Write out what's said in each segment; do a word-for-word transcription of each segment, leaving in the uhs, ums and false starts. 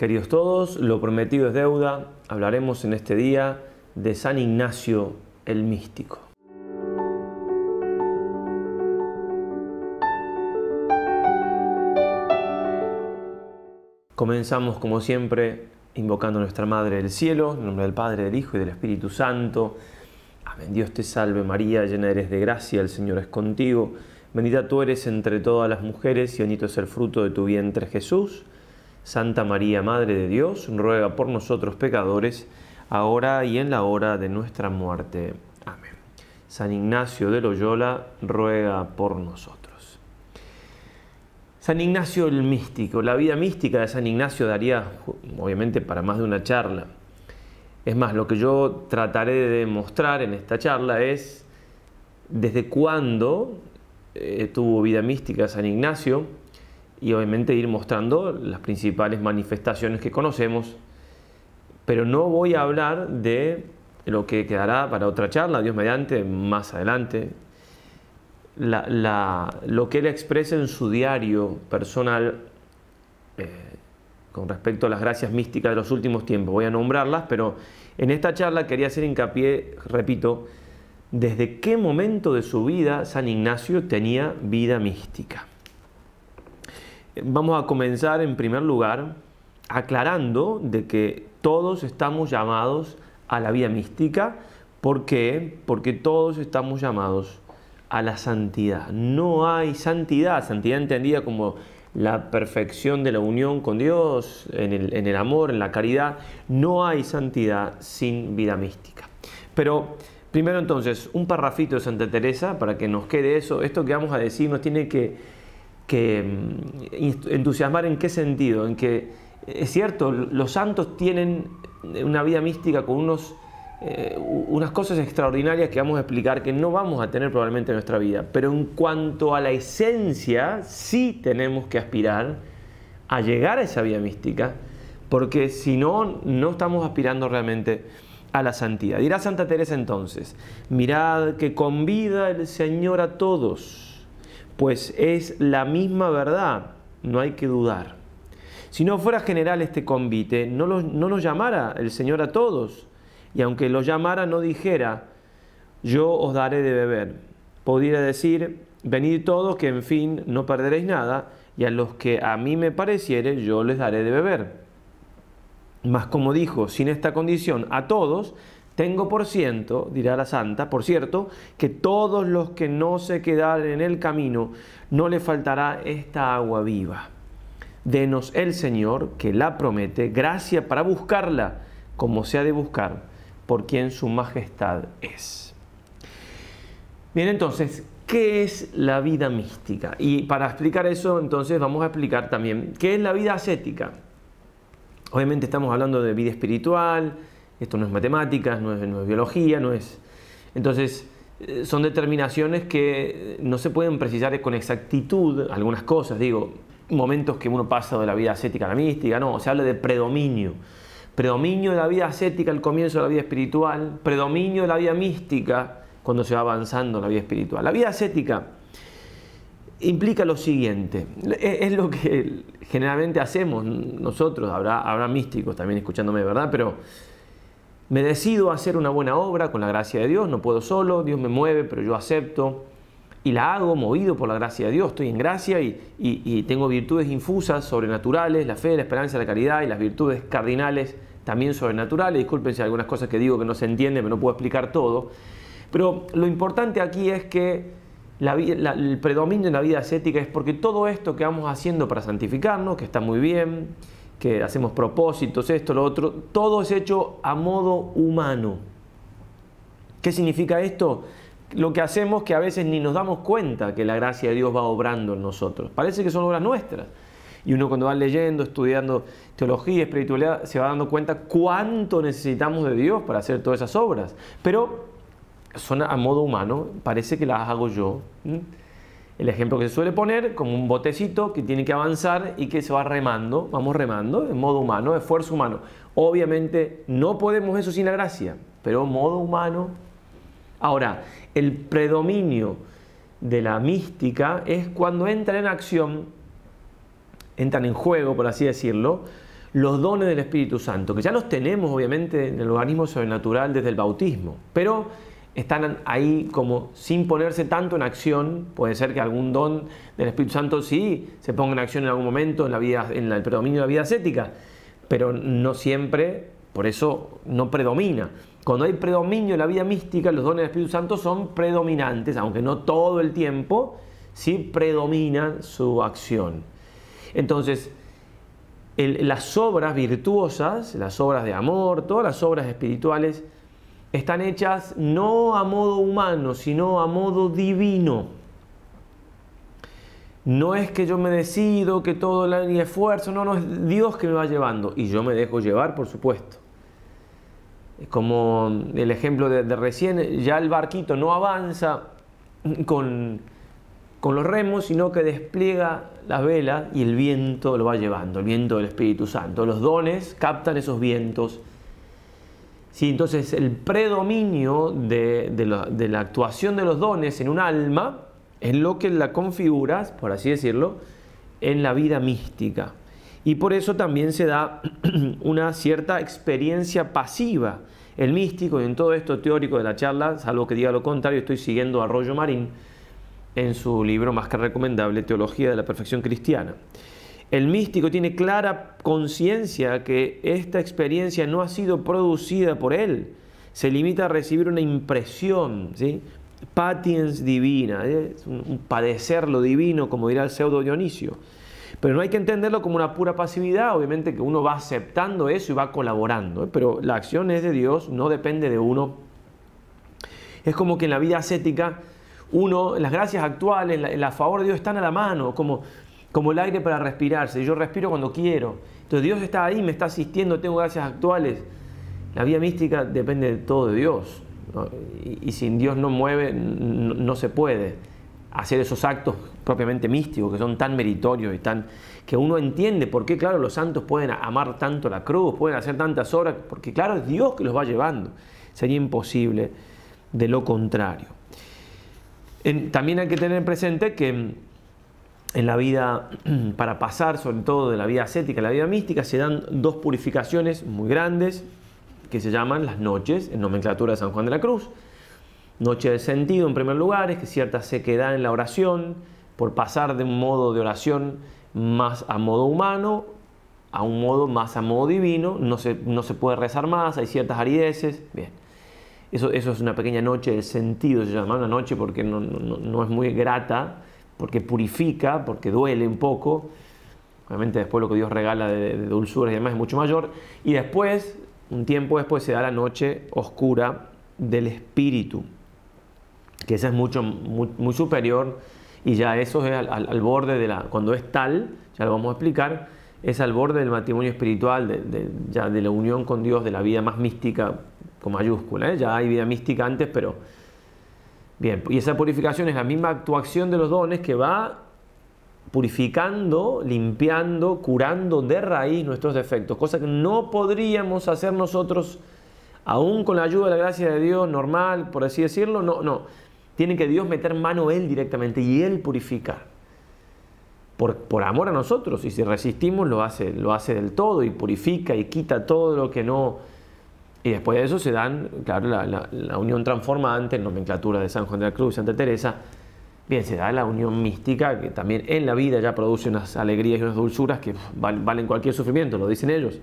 Queridos todos, lo prometido es deuda. Hablaremos en este día de San Ignacio el Místico. Comenzamos como siempre invocando a nuestra Madre del Cielo, en nombre del Padre, del Hijo y del Espíritu Santo. Amén. Dios te salve María, llena eres de gracia, el Señor es contigo. Bendita tú eres entre todas las mujeres y bendito es el fruto de tu vientre Jesús. Santa María, Madre de Dios, ruega por nosotros pecadores, ahora y en la hora de nuestra muerte. Amén. San Ignacio de Loyola, ruega por nosotros. San Ignacio el Místico. La vida mística de San Ignacio daría, obviamente, para más de una charla. Es más, lo que yo trataré de demostrar en esta charla es desde cuándo eh, tuvo vida mística San Ignacio, y obviamente ir mostrando las principales manifestaciones que conocemos, pero no voy a hablar de lo que quedará para otra charla, Dios mediante, más adelante, la, la, lo que él expresa en su diario personal eh, con respecto a las gracias místicas de los últimos tiempos. Voy a nombrarlas, pero en esta charla quería hacer hincapié, repito, desde qué momento de su vida San Ignacio tenía vida mística. Vamos a comenzar en primer lugar aclarando de que todos estamos llamados a la vida mística. ¿Por qué? Porque todos estamos llamados a la santidad. No hay santidad, santidad entendida como la perfección de la unión con Dios, en el, en el amor, en la caridad. No hay santidad sin vida mística. Pero primero entonces, un parrafito de Santa Teresa para que nos quede eso. Esto que vamos a decir nos tiene que que entusiasmar. ¿En qué sentido? En que es cierto, los santos tienen una vida mística con unos, eh, unas cosas extraordinarias que vamos a explicar que no vamos a tener probablemente en nuestra vida, pero en cuanto a la esencia sí tenemos que aspirar a llegar a esa vida mística, porque si no, no estamos aspirando realmente a la santidad. Dirá Santa Teresa entonces: mirad que convida el Señor a todos, pues es la misma verdad, no hay que dudar. Si no fuera general este convite, no, lo, no nos llamara el Señor a todos, y aunque los llamara no dijera, yo os daré de beber. Podría decir, venid todos que en fin no perderéis nada, y a los que a mí me pareciere yo les daré de beber. Mas como dijo, sin esta condición a todos, tengo por ciento, dirá la santa, por cierto, que todos los que no se quedaren en el camino, no le faltará esta agua viva. Denos el Señor, que la promete, gracia para buscarla, como se ha de buscar, por quien su majestad es. Bien, entonces, ¿qué es la vida mística? Y para explicar eso, entonces, vamos a explicar también qué es la vida ascética. Obviamente estamos hablando de vida espiritual. Esto no es matemáticas, no es, no es biología, no es... Entonces, son determinaciones que no se pueden precisar con exactitud, algunas cosas, digo, momentos que uno pasa de la vida ascética a la mística, no, se habla de predominio. Predominio de la vida ascética al comienzo de la vida espiritual, predominio de la vida mística cuando se va avanzando en la vida espiritual. La vida ascética implica lo siguiente, es lo que generalmente hacemos nosotros, habrá, habrá místicos también escuchándome, ¿verdad? Pero me decido a hacer una buena obra con la gracia de Dios, no puedo solo, Dios me mueve, pero yo acepto y la hago movido por la gracia de Dios, estoy en gracia y, y, y tengo virtudes infusas, sobrenaturales, la fe, la esperanza, la caridad y las virtudes cardinales también sobrenaturales. Disculpen si hay algunas cosas que digo que no se entienden, pero no puedo explicar todo. Pero lo importante aquí es que la, la, el predominio en la vida ascética es porque todo esto que vamos haciendo para santificarnos, que está muy bien, que hacemos propósitos, esto, lo otro, todo es hecho a modo humano. ¿Qué significa esto? Lo que hacemos que a veces ni nos damos cuenta que la gracia de Dios va obrando en nosotros. Parece que son obras nuestras. Y uno cuando va leyendo, estudiando teología, espiritualidad, se va dando cuenta cuánto necesitamos de Dios para hacer todas esas obras. Pero son a modo humano, parece que las hago yo. El ejemplo que se suele poner, como un botecito que tiene que avanzar y que se va remando, vamos remando, en modo humano, esfuerzo humano. Obviamente no podemos eso sin la gracia, pero modo humano. Ahora, el predominio de la mística es cuando entran en acción, entran en juego, por así decirlo, los dones del Espíritu Santo, que ya los tenemos obviamente en el organismo sobrenatural desde el bautismo, pero están ahí como sin ponerse tanto en acción. Puede ser que algún don del Espíritu Santo sí se ponga en acción en algún momento en, la vida, en el predominio de la vida ascética, pero no siempre, por eso no predomina. Cuando hay predominio en la vida mística, los dones del Espíritu Santo son predominantes, aunque no todo el tiempo, sí predomina su acción. Entonces, el, las obras virtuosas, las obras de amor, todas las obras espirituales, están hechas no a modo humano, sino a modo divino. No es que yo me decido, que todo el esfuerzo, no, no, es Dios que me va llevando. Y yo me dejo llevar, por supuesto. Como el ejemplo de, de recién, ya el barquito no avanza con, con los remos, sino que despliega las velas y el viento lo va llevando, el viento del Espíritu Santo. Los dones captan esos vientos. Sí, entonces el predominio de, de, la, de la actuación de los dones en un alma es lo que la configura, por así decirlo, en la vida mística. Y por eso también se da una cierta experiencia pasiva. El místico, y en todo esto teórico de la charla, salvo que diga lo contrario, estoy siguiendo a Arroyo Marín en su libro más que recomendable, Teología de la Perfección Cristiana. El místico tiene clara conciencia que esta experiencia no ha sido producida por él. Se limita a recibir una impresión, ¿sí? Patiens divina, ¿eh? un, un padecer lo divino, como dirá el pseudo Dionisio. Pero no hay que entenderlo como una pura pasividad, obviamente que uno va aceptando eso y va colaborando, ¿eh? Pero la acción es de Dios, no depende de uno. Es como que en la vida ascética, uno, las gracias actuales, la, la favor de Dios están a la mano, como... como el aire para respirarse. Yo respiro cuando quiero. Entonces Dios está ahí, me está asistiendo, tengo gracias actuales. La vida mística depende de todo de Dios, ¿no? Y, y sin Dios no mueve, no, no se puede hacer esos actos propiamente místicos que son tan meritorios y tan... que uno entiende por qué, claro, los santos pueden amar tanto la cruz, pueden hacer tantas obras, porque claro, es Dios que los va llevando. Sería imposible de lo contrario. En, también hay que tener presente que en la vida, para pasar sobre todo de la vida ascética a la vida mística, se dan dos purificaciones muy grandes que se llaman las noches, en nomenclatura de San Juan de la Cruz. Noche del sentido, en primer lugar, es que cierta sequedad en la oración, por pasar de un modo de oración más a modo humano a un modo más a modo divino, no se, no se puede rezar más, hay ciertas arideces. Bien, eso, eso es una pequeña noche del sentido, se llama una noche porque no, no, no es muy grata, porque purifica, porque duele un poco. Obviamente después lo que Dios regala de, de dulzuras y demás es mucho mayor. Y después, un tiempo después, se da la noche oscura del espíritu, que esa es mucho, muy, muy superior, y ya eso es al, al, al borde de la... Cuando es tal, ya lo vamos a explicar, es al borde del matrimonio espiritual, de, de, ya de la unión con Dios, de la vida más mística con mayúscula, ¿eh? Ya hay vida mística antes, pero... Bien, y esa purificación es la misma actuación de los dones que va purificando, limpiando, curando de raíz nuestros defectos, cosa que no podríamos hacer nosotros, aún con la ayuda de la gracia de Dios normal, por así decirlo. No, no, tiene que Dios meter mano Él directamente y Él purificar, por, por amor a nosotros, y si resistimos lo hace, lo hace del todo y purifica y quita todo lo que no... Y después de eso se dan, claro, la, la, la unión transformante, nomenclatura de San Juan de la Cruz, Santa Teresa. Bien, se da la unión mística, que también en la vida ya produce unas alegrías y unas dulzuras que valen cualquier sufrimiento, lo dicen ellos.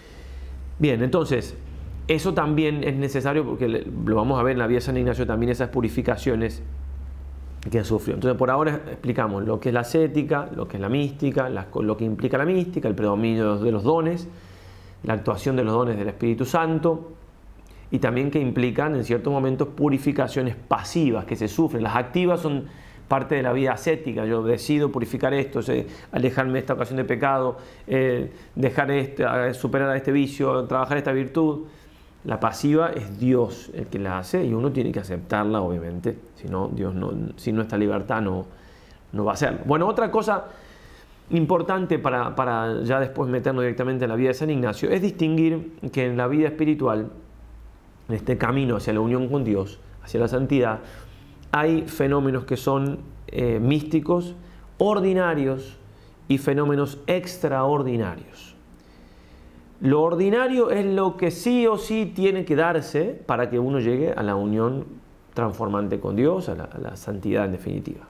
Bien, entonces, eso también es necesario porque lo vamos a ver en la vida de San Ignacio también, esas purificaciones que sufrió. Entonces, por ahora explicamos lo que es la ascética, lo que es la mística, la, lo que implica la mística, el predominio de los dones, la actuación de los dones del Espíritu Santo, y también que implican en ciertos momentos purificaciones pasivas que se sufren. Las activas son parte de la vida ascética. Yo decido purificar esto, alejarme de esta ocasión de pecado, eh, dejar este, superar este vicio, trabajar esta virtud. La pasiva es Dios el que la hace y uno tiene que aceptarla, obviamente. Si no, Dios no, sin nuestra libertad no, no va a hacerlo. Bueno, otra cosa importante para, para ya después meternos directamente en la vida de San Ignacio es distinguir que en la vida espiritual, en este camino hacia la unión con Dios, hacia la santidad, hay fenómenos que son eh, místicos, ordinarios, y fenómenos extraordinarios. Lo ordinario es lo que sí o sí tiene que darse para que uno llegue a la unión transformante con Dios, a la, a la santidad en definitiva.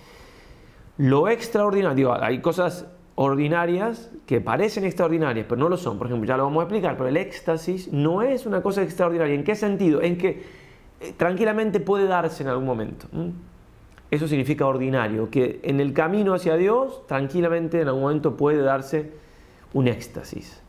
Lo extraordinario, hay cosas ordinarias que parecen extraordinarias, pero no lo son. Por ejemplo, ya lo vamos a explicar, pero el éxtasis no es una cosa extraordinaria. ¿En qué sentido? En que eh, tranquilamente puede darse en algún momento. ¿Mm? Eso significa ordinario, que en el camino hacia Dios, tranquilamente en algún momento puede darse un éxtasis.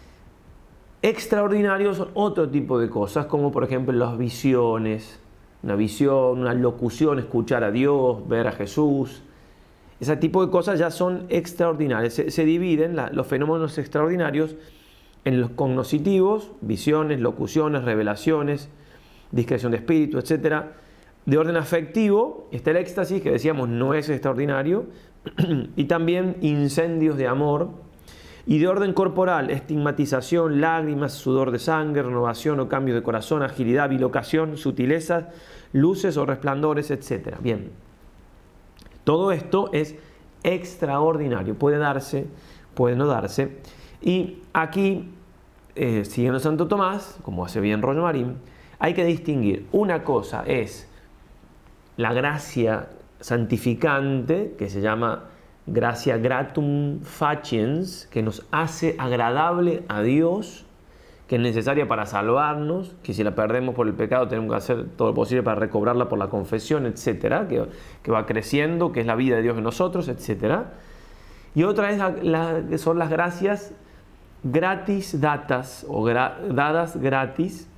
Extraordinarios son otro tipo de cosas, como por ejemplo las visiones, una visión, una locución, escuchar a Dios, ver a Jesús. Ese tipo de cosas ya son extraordinarias. Se, se dividen la, los fenómenos extraordinarios en los cognoscitivos, visiones, locuciones, revelaciones, discreción de espíritu, etcétera. De orden afectivo está el éxtasis, que decíamos no es extraordinario, y también incendios de amor. Y de orden corporal, estigmatización, lágrimas, sudor de sangre, renovación o cambio de corazón, agilidad, bilocación, sutilezas, luces o resplandores, etcétera. Bien, todo esto es extraordinario, puede darse, puede no darse. Y aquí, eh, siguiendo Santo Tomás, como hace bien Rollo Marín, hay que distinguir. Una cosa es la gracia santificante, que se llama gracia gratum faciens, que nos hace agradable a Dios, que es necesaria para salvarnos, que si la perdemos por el pecado tenemos que hacer todo lo posible para recobrarla por la confesión, etcétera, que, que va creciendo, que es la vida de Dios en nosotros, etcétera. Y otra es la, la, son las gracias gratis datas, o gra, dadas gratis,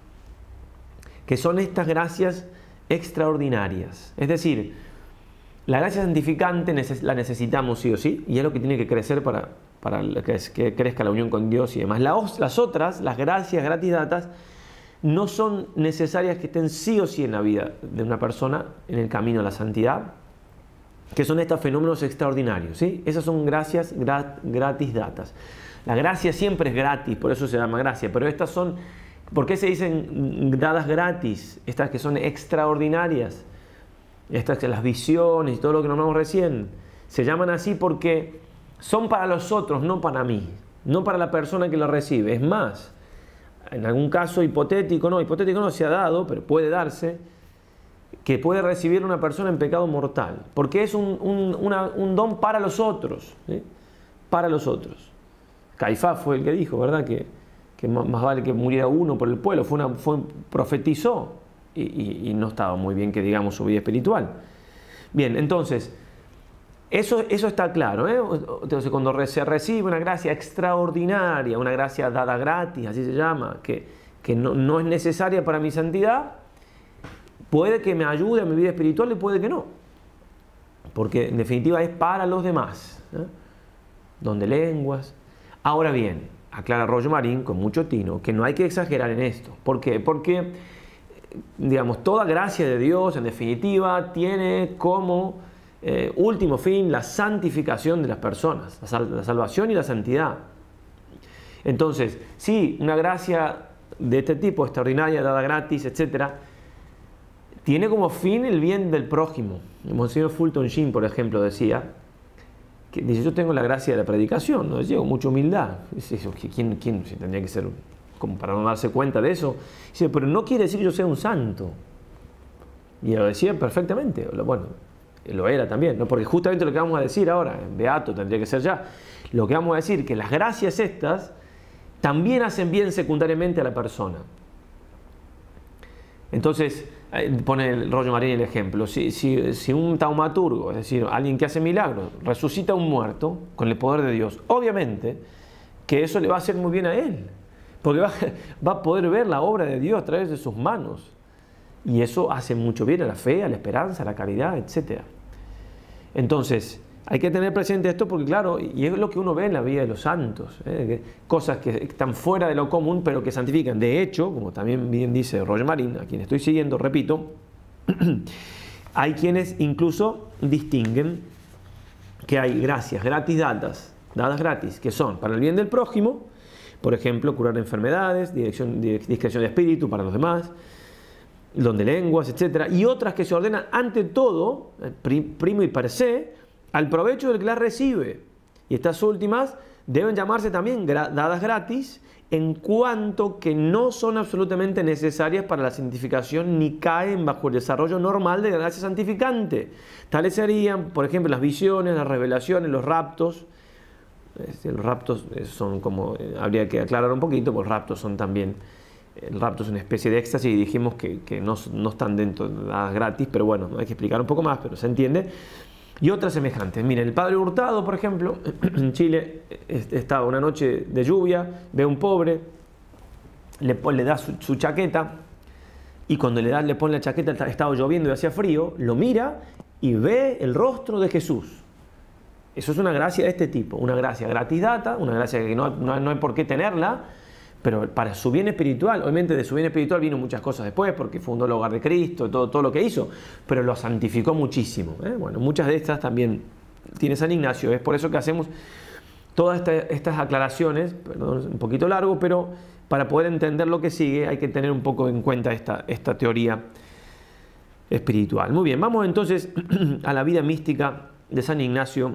que son estas gracias extraordinarias. Es decir, la gracia santificante la necesitamos sí o sí, y es lo que tiene que crecer para, para que, que crezca la unión con Dios y demás. Las otras, las gracias gratis datas, no son necesarias que estén sí o sí en la vida de una persona en el camino a la santidad, que son estos fenómenos extraordinarios, ¿sí? Esas son gracias gratis datas. La gracia siempre es gratis, por eso se llama gracia, pero estas son, ¿por qué se dicen dadas gratis? Estas que son extraordinarias. Estas, las visiones y todo lo que nombramos recién, se llaman así porque son para los otros, no para mí, no para la persona que lo recibe. Es más, en algún caso hipotético, no, hipotético no se ha dado, pero puede darse, que puede recibir una persona en pecado mortal, porque es un, un, una, un don para los otros, ¿sí? Para los otros. Caifás fue el que dijo, ¿verdad? Que, que más vale que muriera uno por el pueblo, fue una, fue, profetizó. Y, y, y no estaba muy bien que digamos su vida espiritual. Bien, entonces, eso, eso está claro, ¿eh? Entonces, cuando se recibe una gracia extraordinaria, una gracia dada gratis, así se llama, que, que no, no es necesaria para mi santidad, puede que me ayude a mi vida espiritual y puede que no. Porque en definitiva es para los demás, ¿eh? Don de lenguas. Ahora bien, aclara Rollo Marín con mucho tino que no hay que exagerar en esto. ¿Por qué? Porque digamos, toda gracia de Dios, en definitiva, tiene como eh, último fin la santificación de las personas, la, sal la salvación y la santidad. Entonces, sí, una gracia de este tipo, extraordinaria, dada gratis, etcétera, tiene como fin el bien del prójimo. El Monseñor Fulton Sheen, por ejemplo, decía, que dice, yo tengo la gracia de la predicación, ¿no? Decía, con mucha humildad. Dice, ¿quién, quién tendría que ser como para no darse cuenta de eso? Dice, pero no quiere decir que yo sea un santo. Y lo decía perfectamente. Bueno, lo era también, ¿no? Porque justamente lo que vamos a decir ahora, beato tendría que ser ya, lo que vamos a decir, que las gracias estas también hacen bien secundariamente a la persona. Entonces, pone el Rollo Marín el ejemplo, si, si, si un taumaturgo, es decir, alguien que hace milagros, resucita a un muerto con el poder de Dios, obviamente que eso le va a hacer muy bien a él, porque va, va a poder ver la obra de Dios a través de sus manos, y eso hace mucho bien a la fe, a la esperanza, a la caridad, etcétera. Entonces, hay que tener presente esto porque, claro, y es lo que uno ve en la vida de los santos, ¿eh? Cosas que están fuera de lo común, pero que santifican. De hecho, como también bien dice Rollo Marín, a quien estoy siguiendo, repito, hay quienes incluso distinguen que hay gracias gratis dadas, dadas gratis, que son para el bien del prójimo, por ejemplo, curar enfermedades, dirección, discreción de espíritu para los demás, don de lenguas, etcétera, y otras que se ordenan ante todo, primo y per se, al provecho del que las recibe. Y estas últimas deben llamarse también gra- dadas gratis, en cuanto que no son absolutamente necesarias para la santificación ni caen bajo el desarrollo normal de la gracia santificante. Tales serían, por ejemplo, las visiones, las revelaciones, los raptos. Este, los raptos son como, eh, habría que aclarar un poquito, porque los raptos son también, el rapto es una especie de éxtasis y dijimos que, que no, no están dentro de las gratis, pero bueno, hay que explicar un poco más, pero se entiende. Y otras semejantes. Miren, el padre Hurtado, por ejemplo, en Chile, estaba una noche de lluvia, ve a un pobre, le, le da su, su chaqueta, y cuando le, da, le pone la chaqueta, estaba lloviendo y hacía frío, lo mira y ve el rostro de Jesús. Eso es una gracia de este tipo, una gracia gratis data, una gracia que no, no, no hay por qué tenerla, pero para su bien espiritual. Obviamente de su bien espiritual vino muchas cosas después, porque fundó el hogar de Cristo, todo, todo lo que hizo, pero lo santificó muchísimo, ¿eh? Bueno, muchas de estas también tiene San Ignacio. Es por eso que hacemos todas esta, estas aclaraciones, perdón, es un poquito largo, pero para poder entender lo que sigue hay que tener un poco en cuenta esta, esta teoría espiritual. Muy bien, vamos entonces a la vida mística de San Ignacio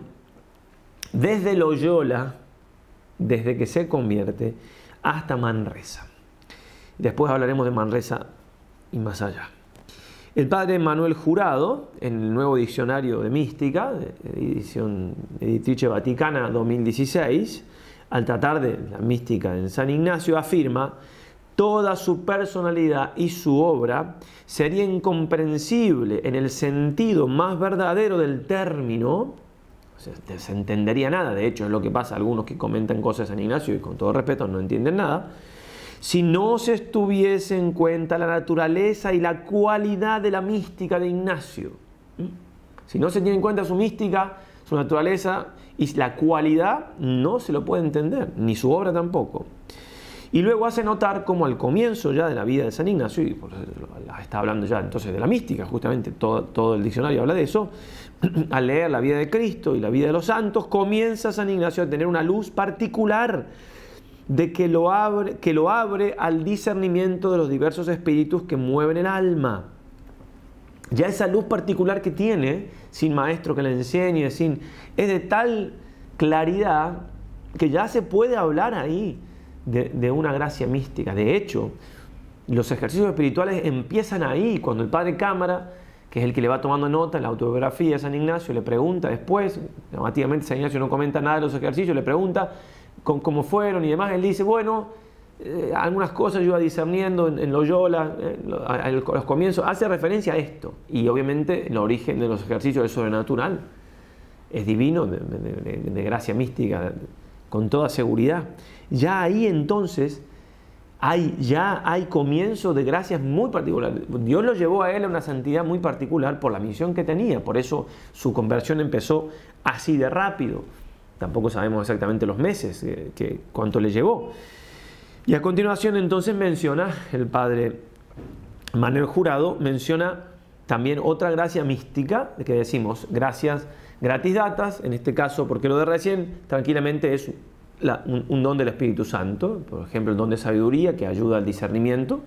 desde Loyola, desde que se convierte, hasta Manresa. Después hablaremos de Manresa y más allá. El padre Manuel Jurado, en el nuevo diccionario de mística, edición Editrice Vaticana dos mil dieciséis, al tratar de la mística en San Ignacio, afirma: toda su personalidad y su obra sería incomprensible en el sentido más verdadero del término. O sea, se entendería nada, de hecho es lo que pasa a algunos que comentan cosas de San Ignacio y con todo respeto no entienden nada, si no se estuviese en cuenta la naturaleza y la cualidad de la mística de Ignacio. Si no se tiene en cuenta su mística, su naturaleza y la cualidad, no se lo puede entender, ni su obra tampoco. Y luego hace notar como al comienzo ya de la vida de San Ignacio, y por eso está hablando ya entonces de la mística, justamente todo, todo el diccionario habla de eso, al leer la vida de Cristo y la vida de los santos, comienza San Ignacio a tener una luz particular de que lo abre, que lo abre al discernimiento de los diversos espíritus que mueven el alma. Ya esa luz particular que tiene, sin maestro que le enseñe, sin, es de tal claridad que ya se puede hablar ahí de, de una gracia mística. De hecho, los ejercicios espirituales empiezan ahí, cuando el padre Cámara, que es el que le va tomando nota en la autobiografía de San Ignacio, le pregunta después, llamativamente San Ignacio no comenta nada de los ejercicios, le pregunta cómo fueron y demás, él dice, bueno, eh, algunas cosas yo iba discerniendo en, en Loyola, eh, a, a los comienzos, hace referencia a esto, y obviamente el origen de los ejercicios es sobrenatural, es divino, de, de, de, de gracia mística, con toda seguridad. Ya ahí entonces, Hay, ya hay comienzo de gracias muy particulares. Dios lo llevó a él a una santidad muy particular por la misión que tenía. Por eso su conversión empezó así de rápido. Tampoco sabemos exactamente los meses, eh, que, cuánto le llevó. Y a continuación entonces menciona el padre Manuel Jurado, menciona también otra gracia mística, que decimos gracias gratis datas, en este caso, porque lo de recién tranquilamente es La, un, un don del Espíritu Santo, por ejemplo el don de sabiduría que ayuda al discernimiento,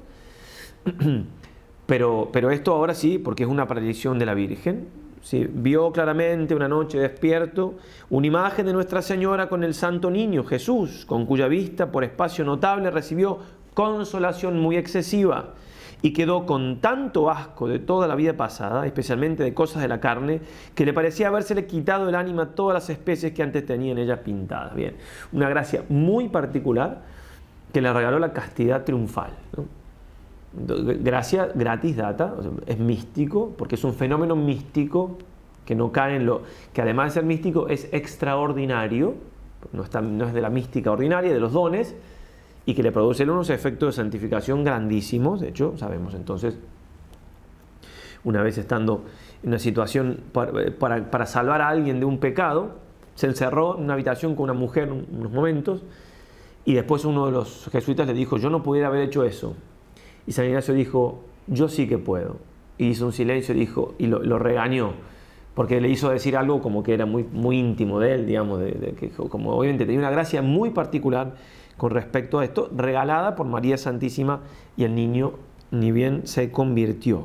pero, pero esto ahora sí, porque es una aparición de la Virgen, ¿sí? Vio claramente una noche despierto una imagen de Nuestra Señora con el Santo Niño Jesús, con cuya vista por espacio notable recibió consolación muy excesiva y quedó con tanto asco de toda la vida pasada, especialmente de cosas de la carne, que le parecía habérsele quitado el ánima a todas las especies que antes tenía en ella pintadas. Bien, una gracia muy particular que le regaló la castidad triunfal, ¿no? Gracia gratis data, o sea, es místico, porque es un fenómeno místico que no cae en lo que, además de ser místico, es extraordinario, no, está, no es de la mística ordinaria, de los dones, y que le producen unos efectos de santificación grandísimos. De hecho, sabemos entonces, una vez estando en una situación para, para, para salvar a alguien de un pecado, se encerró en una habitación con una mujer unos momentos, y después uno de los jesuitas le dijo, yo no pudiera haber hecho eso. Y San Ignacio dijo, yo sí que puedo. Y hizo un silencio y, dijo, y lo, lo regañó, porque le hizo decir algo como que era muy, muy íntimo de él, digamos, de, de que como obviamente tenía una gracia muy particular con respecto a esto, regalada por María Santísima, y el niño ni bien se convirtió.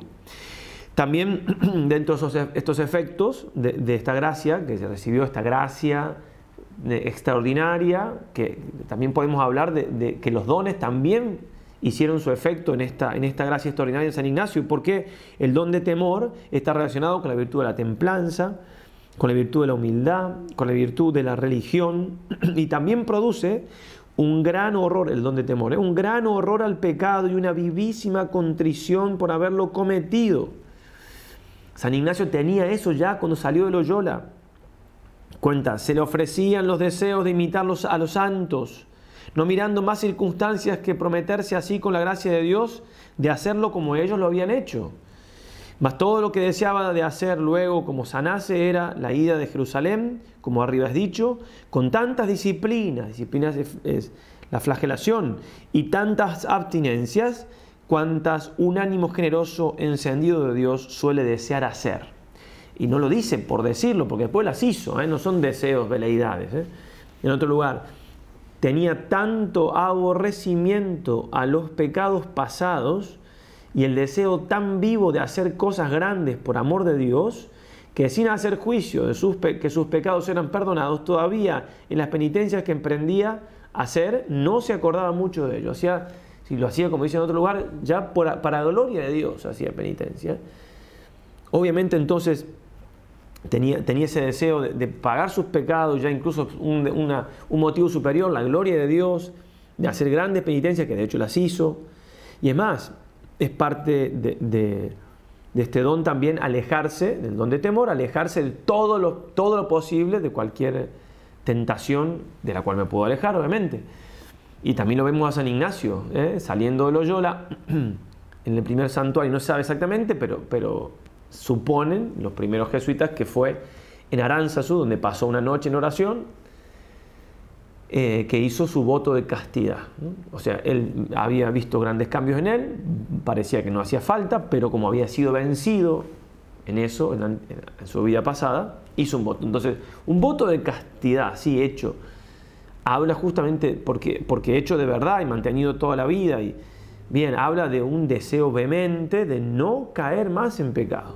También dentro de esos, estos efectos de, de esta gracia, que se recibió esta gracia extraordinaria, que también podemos hablar de, de que los dones también hicieron su efecto en esta, en esta gracia extraordinaria de San Ignacio, porque el don de temor está relacionado con la virtud de la templanza, con la virtud de la humildad, con la virtud de la religión, y también produce un gran horror, el don de temor, ¿eh? un gran horror al pecado y una vivísima contrición por haberlo cometido. San Ignacio tenía eso ya cuando salió de Loyola. Cuenta, se le ofrecían los deseos de imitarlos a los santos, no mirando más circunstancias que prometerse así con la gracia de Dios de hacerlo como ellos lo habían hecho. Mas todo lo que deseaba de hacer luego como sanase era la ida de Jerusalén, como arriba es dicho, con tantas disciplinas, disciplinas es, es la flagelación, y tantas abstinencias, cuantas un ánimo generoso encendido de Dios suele desear hacer. Y no lo dice por decirlo, porque después las hizo, ¿eh? No son deseos, veleidades. ¿eh? En otro lugar, tenía tanto aborrecimiento a los pecados pasados y el deseo tan vivo de hacer cosas grandes por amor de Dios, que sin hacer juicio de sus que sus pecados eran perdonados, todavía en las penitencias que emprendía hacer, no se acordaba mucho de ello. Hacía, si lo hacía, como dice en otro lugar, ya por, para gloria de Dios hacía penitencia. Obviamente entonces tenía, tenía ese deseo de, de pagar sus pecados, ya incluso un, una, un motivo superior, la gloria de Dios, de hacer grandes penitencias, que de hecho las hizo. Y es más, es parte de, de, de este don también alejarse, del don de temor, alejarse de todo lo, todo lo posible de cualquier tentación de la cual me puedo alejar, obviamente. Y también lo vemos a San Ignacio, ¿eh? saliendo de Loyola, en el primer santuario, no se sabe exactamente, pero, pero suponen los primeros jesuitas que fue en Aránzazu, donde pasó una noche en oración, Eh, que hizo su voto de castidad, ¿no? O sea, él había visto grandes cambios en él, parecía que no hacía falta, pero como había sido vencido en eso, en, la, en su vida pasada, hizo un voto. Entonces, un voto de castidad, sí, hecho, habla justamente, porque, porque hecho de verdad y mantenido toda la vida, y bien, habla de un deseo vehemente de no caer más en pecado.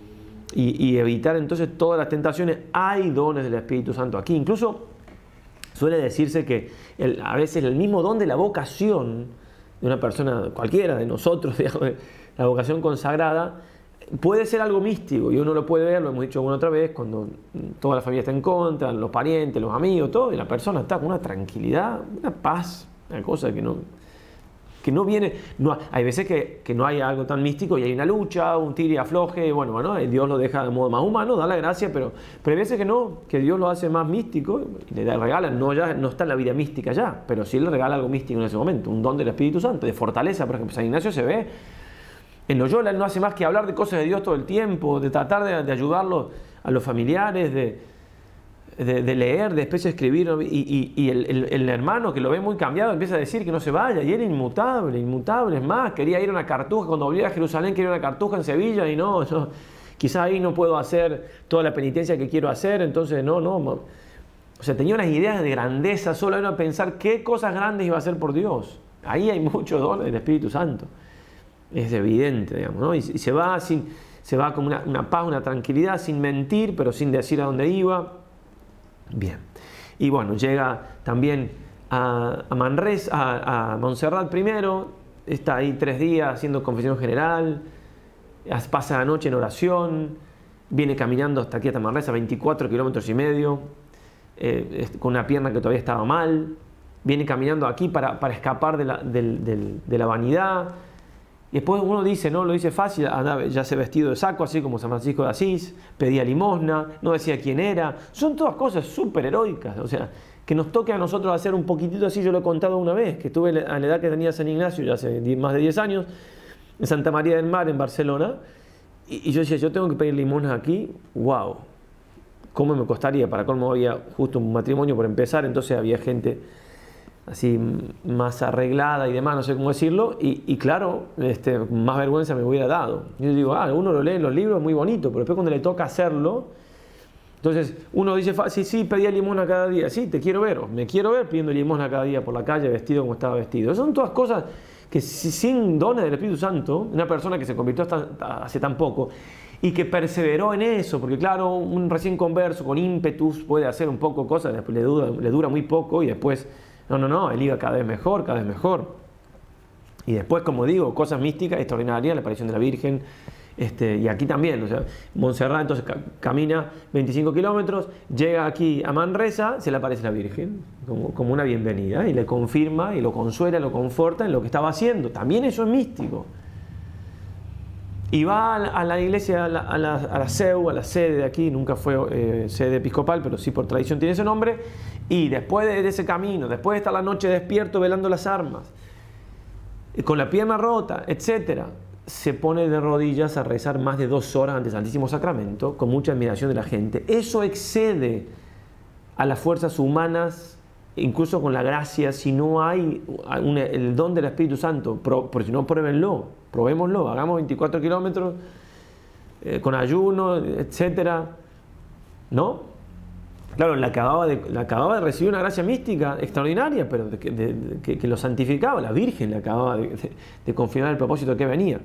Y, y evitar entonces todas las tentaciones. Hay dones del Espíritu Santo aquí, incluso suele decirse que el, a veces el mismo don de la vocación de una persona cualquiera, de nosotros, digamos, la vocación consagrada, puede ser algo místico y uno lo puede ver, lo hemos dicho alguna otra vez, cuando toda la familia está en contra, los parientes, los amigos, todo, y la persona está con una tranquilidad, una paz, una cosa que no, que no viene, no, hay veces que, que no hay algo tan místico y hay una lucha, un tire y afloje, bueno, bueno, Dios lo deja de modo más humano, da la gracia, pero, pero hay veces que no, que Dios lo hace más místico y le regala, no, ya, no está en la vida mística ya, pero sí le regala algo místico en ese momento, un don del Espíritu Santo, de fortaleza. Por ejemplo, San Ignacio se ve en Loyola, él no hace más que hablar de cosas de Dios todo el tiempo, de tratar de, de ayudarlo a los familiares, de De, de leer, de después escribir, y, y, y el, el, el hermano que lo ve muy cambiado empieza a decir que no se vaya, y era inmutable, inmutable. Es más, quería ir a una cartuja, cuando volviera a Jerusalén quería ir a una cartuja en Sevilla, y no, no quizás ahí no puedo hacer toda la penitencia que quiero hacer, entonces no, no. O sea, tenía unas ideas de grandeza, solo era pensar qué cosas grandes iba a hacer por Dios. Ahí hay mucho don del Espíritu Santo, es evidente, digamos, ¿no? Y, y se va sin, se va con una, una paz, una tranquilidad, sin mentir, pero sin decir a dónde iba. Bien, y bueno, llega también a, a Manresa, a, a Montserrat primero, está ahí tres días haciendo confesión general, pasa la noche en oración, viene caminando hasta aquí, hasta Manresa, veinticuatro kilómetros y medio, eh, con una pierna que todavía estaba mal, viene caminando aquí para, para escapar de la, del, del, de la vanidad. Y después uno dice, no, lo dice fácil, andaba ya se vestido de saco, así como San Francisco de Asís, pedía limosna, no decía quién era. Son todas cosas súper heroicas, o sea, que nos toque a nosotros hacer un poquitito así. Yo lo he contado una vez, que estuve a la edad que tenía San Ignacio, ya hace más de diez años, en Santa María del Mar, en Barcelona, y, y yo decía, yo tengo que pedir limosna aquí, wow, ¿cómo me costaría? Para colmo había justo un matrimonio por empezar, entonces había gente así más arreglada y demás, no sé cómo decirlo, y, y claro, este, más vergüenza me hubiera dado. Yo digo, ah, uno lo lee en los libros, muy bonito, pero después cuando le toca hacerlo, entonces uno dice, sí, sí, pedía limosna cada día, sí, te quiero ver, o me quiero ver pidiendo limosna cada día por la calle, vestido como estaba vestido. Esas son todas cosas que sin dones del Espíritu Santo, una persona que se convirtió hasta, hace tan poco, y que perseveró en eso, porque claro, un recién converso con ímpetus puede hacer un poco cosas, después le dura, le dura muy poco y después, no, no, no, él iba cada vez mejor, cada vez mejor. Y después, como digo, cosas místicas, extraordinarias, la aparición de la Virgen, este, y aquí también, o sea, Montserrat entonces ca camina veinticinco kilómetros, llega aquí a Manresa, se le aparece la Virgen, como, como una bienvenida, y le confirma, y lo consuela, lo conforta en lo que estaba haciendo. También eso es místico. Y va a la, a la iglesia, a la, a, la, a la S E U, a la sede de aquí, nunca fue eh, sede episcopal, pero sí por tradición tiene ese nombre, y después de, de ese camino, después de estar la noche despierto velando las armas, con la pierna rota, etcétera, se pone de rodillas a rezar más de dos horas ante el Santísimo Sacramento, con mucha admiración de la gente. Eso excede a las fuerzas humanas, incluso con la gracia, si no hay un, el don del Espíritu Santo, pro, porque si no, pruébenlo, probémoslo, hagamos veinticuatro kilómetros eh, con ayuno, etcétera, ¿no? Claro, le acababa, de, le acababa de recibir una gracia mística extraordinaria, pero de, de, de, que, que lo santificaba, la Virgen le acababa de, de, de confirmar el propósito que venía.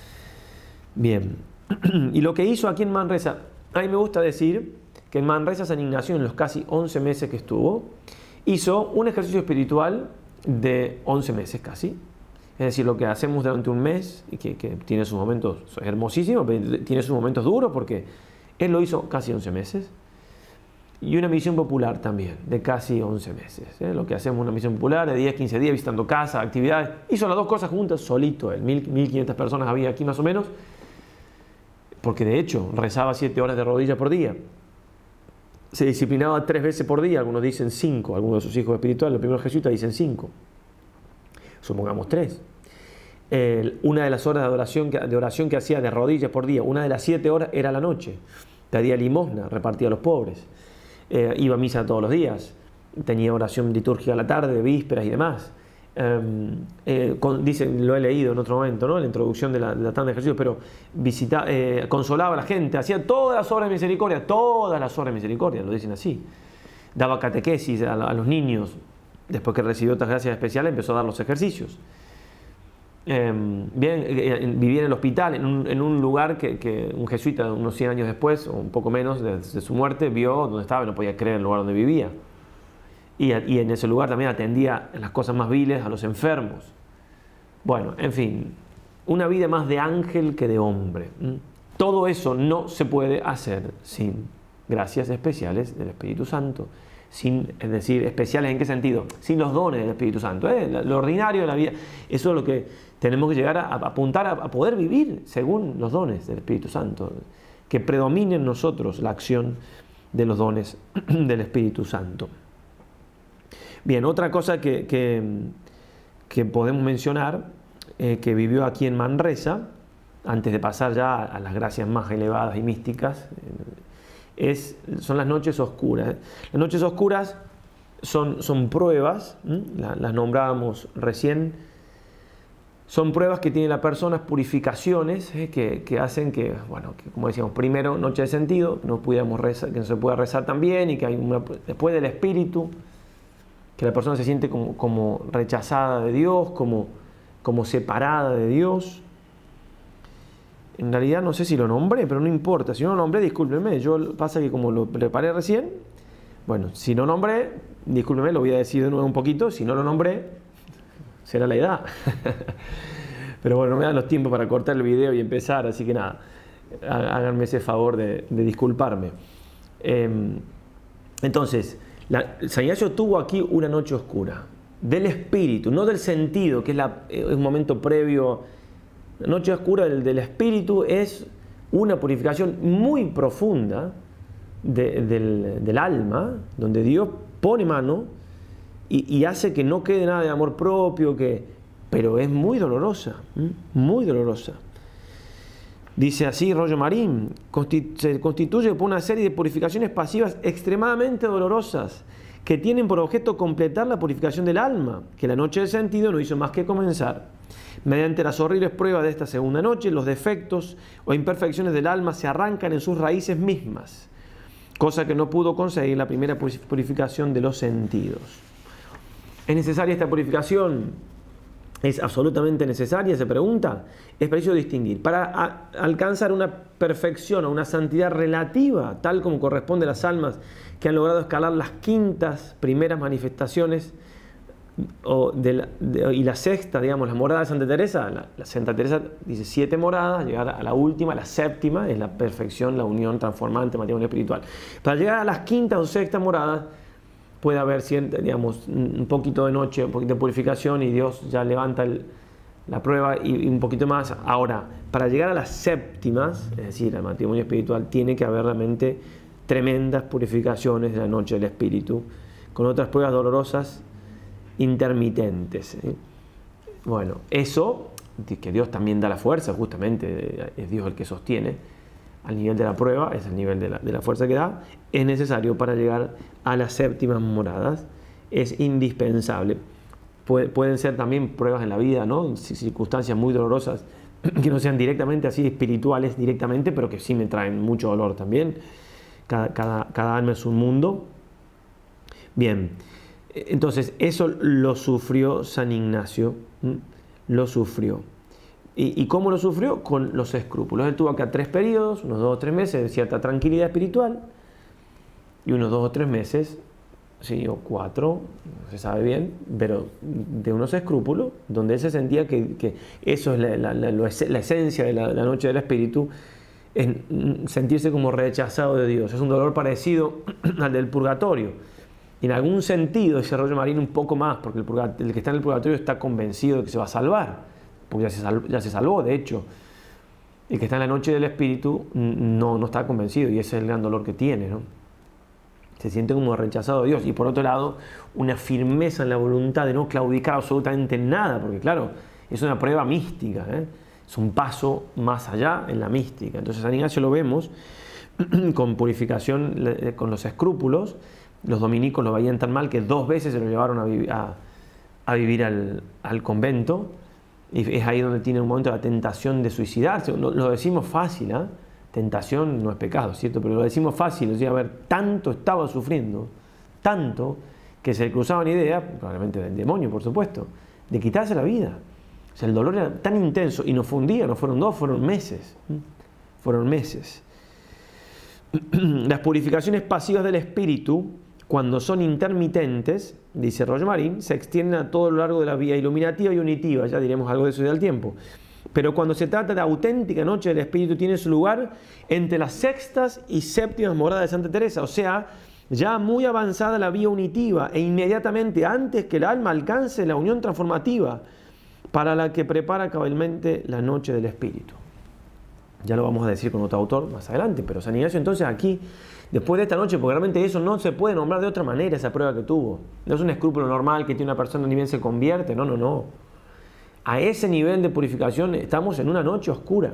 Bien, y lo que hizo aquí en Manresa, a mí me gusta decir que en Manresa San Ignacio, en los casi once meses que estuvo, hizo un ejercicio espiritual de once meses casi. Es decir, lo que hacemos durante un mes, y que, que tiene sus momentos hermosísimos, pero tiene sus momentos duros, porque él lo hizo casi once meses. Y una misión popular también, de casi once meses. ¿eh? Lo que hacemos una misión popular de diez, quince días, visitando casas, actividades. Hizo las dos cosas juntas, solito él. mil quinientas personas había aquí más o menos, porque de hecho rezaba siete horas de rodillas por día. Se disciplinaba tres veces por día, algunos dicen cinco, algunos de sus hijos espirituales, los primeros jesuitas dicen cinco. Supongamos tres. Eh, una de las horas de oración, que, de oración que hacía de rodillas por día, una de las siete horas era la noche. Pedía limosna, repartía a los pobres. Eh, iba a misa todos los días. Tenía oración litúrgica a la tarde, vísperas y demás. Eh, eh, con, dicen, lo he leído en otro momento, ¿no? En la introducción de la, de la tanda de ejercicios, pero visita, eh, consolaba a la gente, hacía todas las obras de misericordia, todas las obras de misericordia, lo dicen así. Daba catequesis a, a los niños. Después que recibió otras gracias especiales, empezó a dar los ejercicios. Eh, bien, eh, vivía en el hospital, en un, en un lugar que, que un jesuita unos cien años después, o un poco menos de, de su muerte, vio donde estaba y no podía creer el lugar donde vivía. Y, y en ese lugar también atendía las cosas más viles a los enfermos. Bueno, en fin, una vida más de ángel que de hombre. Todo eso no se puede hacer sin gracias especiales del Espíritu Santo. Sin, es decir, especiales ¿en qué sentido? Sin los dones del Espíritu Santo. ¿eh? Lo ordinario de la vida. Eso es lo que tenemos que llegar a, a apuntar a, a poder vivir según los dones del Espíritu Santo. Que predomine en nosotros la acción de los dones del Espíritu Santo. Bien, otra cosa que, que, que podemos mencionar, eh, que vivió aquí en Manresa, antes de pasar ya a las gracias más elevadas y místicas, Es, son las noches oscuras. Las noches oscuras son, son pruebas, las, las nombrábamos recién, son pruebas que tiene la persona, purificaciones ¿eh? que, que hacen que, bueno, que, como decíamos, primero noche de sentido, no pudiéramos rezar, que no se pueda rezar tan bien, y que hay una, después del espíritu, que la persona se siente como, como rechazada de Dios, como, como separada de Dios. En realidad no sé si lo nombré, pero no importa. Si no lo nombré, discúlpenme. Yo pasa que como lo preparé recién, bueno, si no nombré, discúlpenme, lo voy a decir de nuevo un poquito. Si no lo nombré, será la edad. Pero bueno, no me dan los tiempos para cortar el video y empezar, así que nada, háganme ese favor de, de disculparme. Eh, entonces, la, San Ignacio tuvo aquí una noche oscura, del espíritu, no del sentido, que es, la, es un momento previo. La noche oscura del, del espíritu es una purificación muy profunda de, del, del alma, donde Dios pone mano y, y hace que no quede nada de amor propio, que, pero es muy dolorosa, muy dolorosa. Dice así Rollo Marín, se constituye por una serie de purificaciones pasivas extremadamente dolorosas, que tienen por objeto completar la purificación del alma, que la noche del sentido no hizo más que comenzar. Mediante las horribles pruebas de esta segunda noche, los defectos o imperfecciones del alma se arrancan en sus raíces mismas, cosa que no pudo conseguir la primera purificación de los sentidos. Es necesaria esta purificación es absolutamente necesaria, se pregunta, es preciso distinguir. Para a, alcanzar una perfección o una santidad relativa, tal como corresponde a las almas que han logrado escalar las quintas primeras manifestaciones o de la, de, y la sexta, digamos, la morada de Santa Teresa, la, la Santa Teresa dice siete moradas, llegar a la última, la séptima, es la perfección, la unión transformante, matrimonio espiritual. Para llegar a las quintas o sextas moradas, puede haber, digamos, un poquito de noche, un poquito de purificación y Dios ya levanta el, la prueba y, y un poquito más. Ahora, para llegar a las séptimas, es decir, al matrimonio espiritual, tiene que haber realmente tremendas purificaciones de la noche del espíritu, con otras pruebas dolorosas intermitentes. ¿eh? Bueno, eso, que Dios también da la fuerza, justamente, es Dios el que sostiene, al nivel de la prueba, es el nivel de la, de la fuerza que da, es necesario para llegar a las séptimas moradas, es indispensable. Puede, pueden ser también pruebas en la vida, ¿no? Circunstancias muy dolorosas, que no sean directamente así espirituales, directamente, pero que sí me traen mucho dolor también. Cada, cada, cada alma es un mundo. Bien, entonces eso lo sufrió San Ignacio, ¿m? lo sufrió. ¿Y, ¿Y cómo lo sufrió? Con los escrúpulos. Él tuvo acá tres periodos, unos dos o tres meses de cierta tranquilidad espiritual y unos dos o tres meses, sí, o cuatro, no se sabe bien, pero de unos escrúpulos, donde él se sentía que, que eso es la, la, la, la esencia de la, la noche del espíritu, es sentirse como rechazado de Dios. Es un dolor parecido al del purgatorio. Y en algún sentido, ese rollo marino un poco más, porque el, el que está en el purgatorio está convencido de que se va a salvar. Porque ya se, salvó, ya se salvó, de hecho. El que está en la noche del espíritu no, no está convencido y ese es el gran dolor que tiene, ¿no? Se siente como rechazado de Dios. Y por otro lado, una firmeza en la voluntad de no claudicar absolutamente en nada, porque claro, es una prueba mística, ¿eh? Es un paso más allá en la mística. Entonces San Ignacio lo vemos con purificación, con los escrúpulos. Los dominicos lo veían tan mal que dos veces se lo llevaron a, vi a, a vivir al, al convento. Y es ahí donde tiene un momento la tentación de suicidarse. Lo, lo decimos fácil, ¿eh? Tentación no es pecado, ¿cierto? Pero lo decimos fácil. O sea, a ver, tanto estaba sufriendo, tanto, que se le cruzaban ideas, probablemente del demonio, por supuesto, de quitarse la vida. O sea, el dolor era tan intenso, y no fue un día, no fueron dos, fueron meses. Fueron meses. Las purificaciones pasivas del espíritu, cuando son intermitentes, dice Roger Marín, se extienden a todo lo largo de la vía iluminativa y unitiva, ya diremos algo de eso ya al tiempo. Pero cuando se trata de auténtica noche del espíritu, tiene su lugar entre las sextas y séptimas moradas de Santa Teresa, o sea, ya muy avanzada la vía unitiva e inmediatamente antes que el alma alcance la unión transformativa para la que prepara cabalmente la noche del espíritu. Ya lo vamos a decir con otro autor más adelante, pero San Ignacio entonces aquí, después de esta noche, porque realmente eso no se puede nombrar de otra manera, esa prueba que tuvo. No es un escrúpulo normal que tiene una persona ni bien se convierte, no, no, no. A ese nivel de purificación estamos en una noche oscura.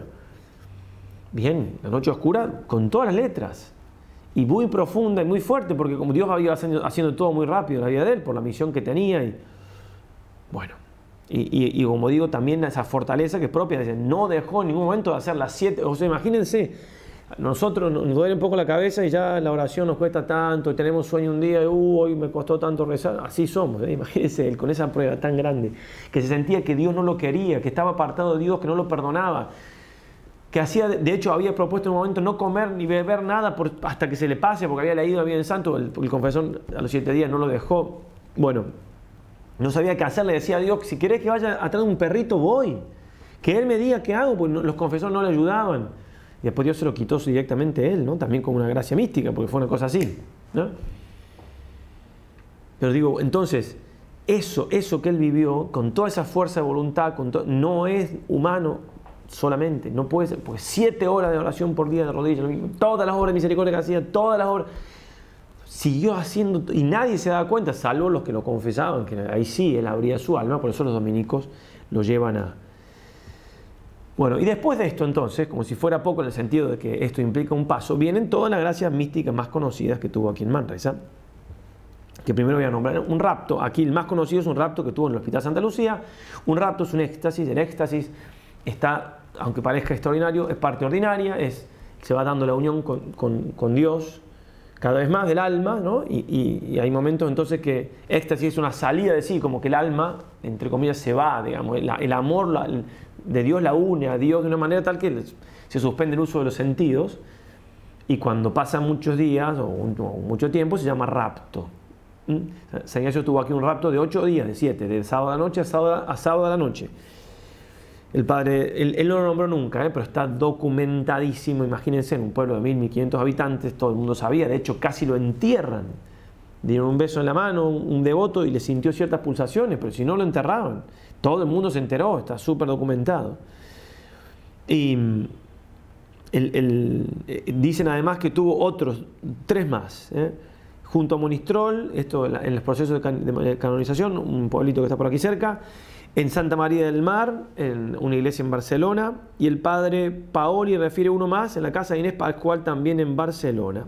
Bien, la noche oscura con todas las letras. Y muy profunda y muy fuerte, porque como Dios había haciendo, haciendo todo muy rápido en la vida de él, por la misión que tenía. Y, bueno, y, y, y como digo, también esa fortaleza que es propia, dice, no dejó en ningún momento de hacer las siete. O sea, imagínense, nosotros nos duele un poco la cabeza y ya la oración nos cuesta tanto, y tenemos sueño un día y uh, hoy me costó tanto rezar. Así somos, ¿eh? Imagínense él con esa prueba tan grande, que se sentía que Dios no lo quería, que estaba apartado de Dios, que no lo perdonaba, que hacía, de hecho había propuesto en un momento no comer ni beber nada por, hasta que se le pase, porque había leído la Vida del Santo, el, el confesor a los siete días no lo dejó. Bueno, no sabía qué hacer, le decía a Dios, si querés que vaya a traer un perrito, voy, que Él me diga qué hago, porque no, los confesores no le ayudaban. Y después Dios se lo quitó directamente a él, ¿no? También como una gracia mística, porque fue una cosa así, ¿no? Pero digo, entonces, eso, eso que él vivió, con toda esa fuerza de voluntad, con no es humano solamente, no puede ser, porque siete horas de oración por día de rodillas, todas las obras de misericordia que hacía, todas las obras, siguió haciendo, y nadie se daba cuenta, salvo los que lo confesaban, que ahí sí, él abría su alma, por eso los dominicos lo llevan a... Bueno, y después de esto entonces, como si fuera poco en el sentido de que esto implica un paso, vienen todas las gracias místicas más conocidas que tuvo aquí en Manresa, que primero voy a nombrar un rapto. Aquí el más conocido es un rapto que tuvo en el Hospital Santa Lucía. Un rapto es un éxtasis, el éxtasis está, aunque parezca extraordinario, es parte ordinaria, es, se va dando la unión con, con, con Dios, cada vez más del alma, ¿no? y, y, y hay momentos entonces que éxtasis es una salida de sí, como que el alma, entre comillas, se va, digamos, el, el amor la, el, de Dios la une a Dios de una manera tal que se suspende el uso de los sentidos, y cuando pasan muchos días o, un, o mucho tiempo se llama rapto. ¿Mm? San Ignacio tuvo aquí un rapto de ocho días, de siete, de sábado a la noche a sábado a, sábado a la noche. El padre, él, él no lo nombró nunca, ¿eh? Pero está documentadísimo. Imagínense, en un pueblo de mil, mil quinientos habitantes, todo el mundo sabía, de hecho casi lo entierran. Dieron un beso en la mano, un, un devoto, y le sintió ciertas pulsaciones, pero si no lo enterraban. Todo el mundo se enteró, está súper documentado. Y el, el, dicen además que tuvo otros, tres más, ¿eh? Junto a Monistrol, esto en los procesos de, can, de canonización, un pueblito que está por aquí cerca, en Santa María del Mar, en una iglesia en Barcelona, y el padre Paoli refiere uno más en la casa de Inés Pascual, también en Barcelona.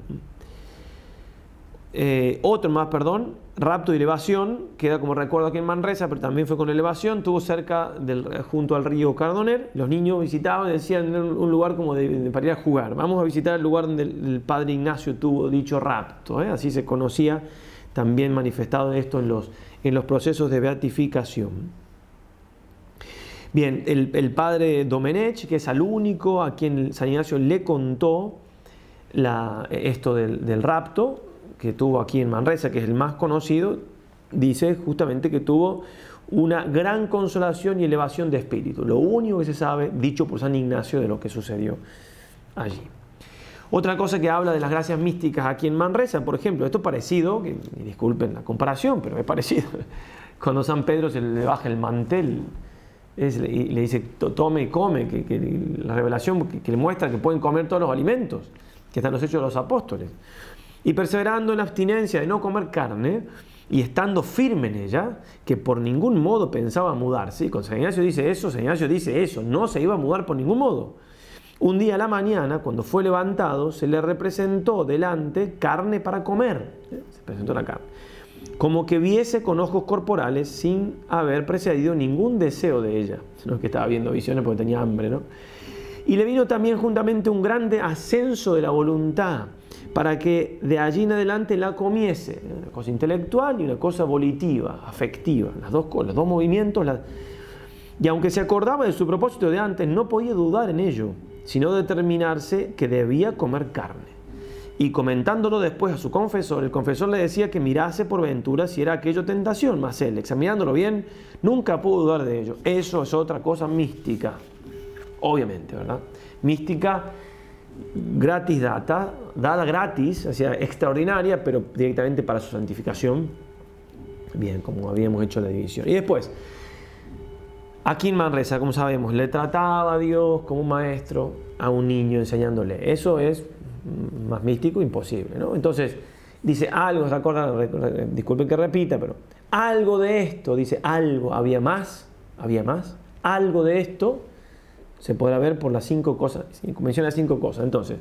Eh, otro más, perdón, rapto y elevación, queda como recuerdo aquí en Manresa, pero también fue con elevación, tuvo cerca, del, junto al río Cardoner. Los niños visitaban, decían, un lugar como de, de, para ir a jugar. Vamos a visitar el lugar donde el, el padre Ignacio tuvo dicho rapto, ¿eh? Así se conocía, también manifestado esto en los, en los procesos de beatificación. Bien, el, el padre Domenech, que es al único a quien San Ignacio le contó la, esto del, del rapto, que tuvo aquí en Manresa, que es el más conocido, dice justamente que tuvo una gran consolación y elevación de espíritu. Lo único que se sabe, dicho por San Ignacio, de lo que sucedió allí. Otra cosa que habla de las gracias místicas aquí en Manresa, por ejemplo, esto es parecido, que, y disculpen la comparación, pero es parecido. Cuando San Pedro se le baja el mantel, Es, y le dice tome y come, que, que la revelación que, que le muestra que pueden comer todos los alimentos, que están los hechos de los apóstoles, y perseverando en la abstinencia de no comer carne y estando firme en ella, que por ningún modo pensaba mudarse. Y con San Ignacio dice eso, San Ignacio dice eso, no se iba a mudar por ningún modo. Un día a la mañana, cuando fue levantado, se le representó delante carne para comer, se presentó la carne, como que viese con ojos corporales sin haber precedido ningún deseo de ella, sino que estaba viendo visiones porque tenía hambre, ¿no? Y le vino también juntamente un grande ascenso de la voluntad, para que de allí en adelante la comiese, una cosa intelectual y una cosa volitiva, afectiva, las dos, los dos movimientos, la... y aunque se acordaba de su propósito de antes, no podía dudar en ello, sino determinarse que debía comer carne. Y comentándolo después a su confesor, el confesor le decía que mirase por ventura si era aquello tentación, mas él, examinándolo bien, nunca pudo dudar de ello. Eso es otra cosa mística, obviamente, ¿verdad? Mística gratis data, dada gratis, o sea, extraordinaria, pero directamente para su santificación. Bien, como habíamos hecho la división. Y después, aquí en Manresa, como sabemos, le trataba a Dios como un maestro a un niño enseñándole. Eso es más místico, imposible, ¿no? Entonces, dice algo, ¿se acuerdan? Disculpen que repita, pero algo de esto, dice algo, había más, había más, algo de esto se podrá ver por las cinco cosas, menciona las cinco cosas. Entonces,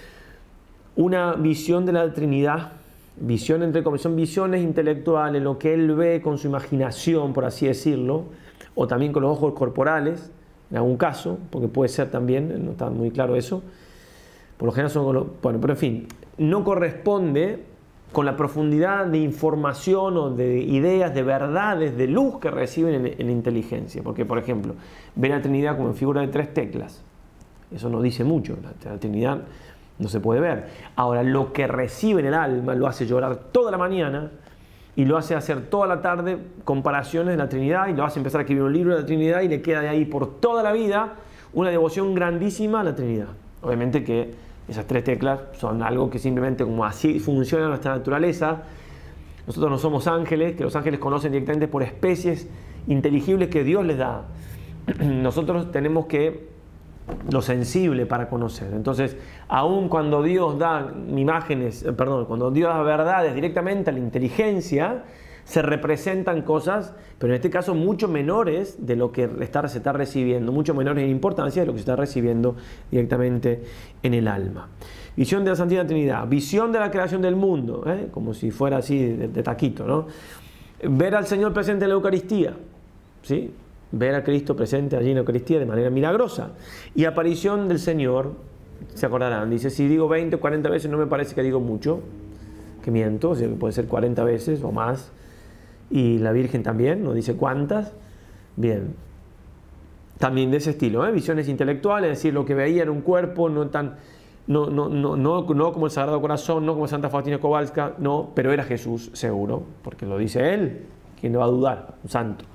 una visión de la Trinidad, visión entre comillas, son visiones intelectuales, lo que él ve con su imaginación, por así decirlo, o también con los ojos corporales, en algún caso, porque puede ser también, no está muy claro eso. Por lo general son, bueno, pero en fin, no corresponde con la profundidad de información o de ideas, de verdades, de luz que reciben en, en la inteligencia. Porque, por ejemplo, ver a la Trinidad como en figura de tres teclas, eso no dice mucho, la, la Trinidad no se puede ver. Ahora, lo que recibe en el alma lo hace llorar toda la mañana y lo hace hacer toda la tarde comparaciones de la Trinidad y lo hace empezar a escribir un libro de la Trinidad y le queda de ahí por toda la vida una devoción grandísima a la Trinidad. Obviamente que esas tres teclas son algo que simplemente como así funciona nuestra naturaleza. Nosotros no somos ángeles, que los ángeles conocen directamente por especies inteligibles que Dios les da. Nosotros tenemos que lo sensible para conocer. Entonces, aun cuando Dios da imágenes, perdón, cuando Dios da verdades directamente a la inteligencia, se representan cosas, pero en este caso mucho menores de lo que está, se está recibiendo, mucho menores en importancia de lo que se está recibiendo directamente en el alma. Visión de la Santísima Trinidad, visión de la creación del mundo, ¿eh? Como si fuera así de, de taquito, ¿no? Ver al Señor presente en la Eucaristía, ¿sí? Ver a Cristo presente allí en la Eucaristía de manera milagrosa. Y aparición del Señor, se acordarán, dice, si digo veinte o cuarenta veces no me parece que digo mucho, que miento, o sea, que puede ser cuarenta veces o más. Y la Virgen también, no dice cuántas. Bien. También de ese estilo, ¿eh? Visiones intelectuales, es decir, lo que veía era un cuerpo, no tan... No, no, no, no, no como el Sagrado Corazón, no como Santa Faustina Kowalska, no, pero era Jesús, seguro, porque lo dice él. ¿Quién le va a dudar? Un santo.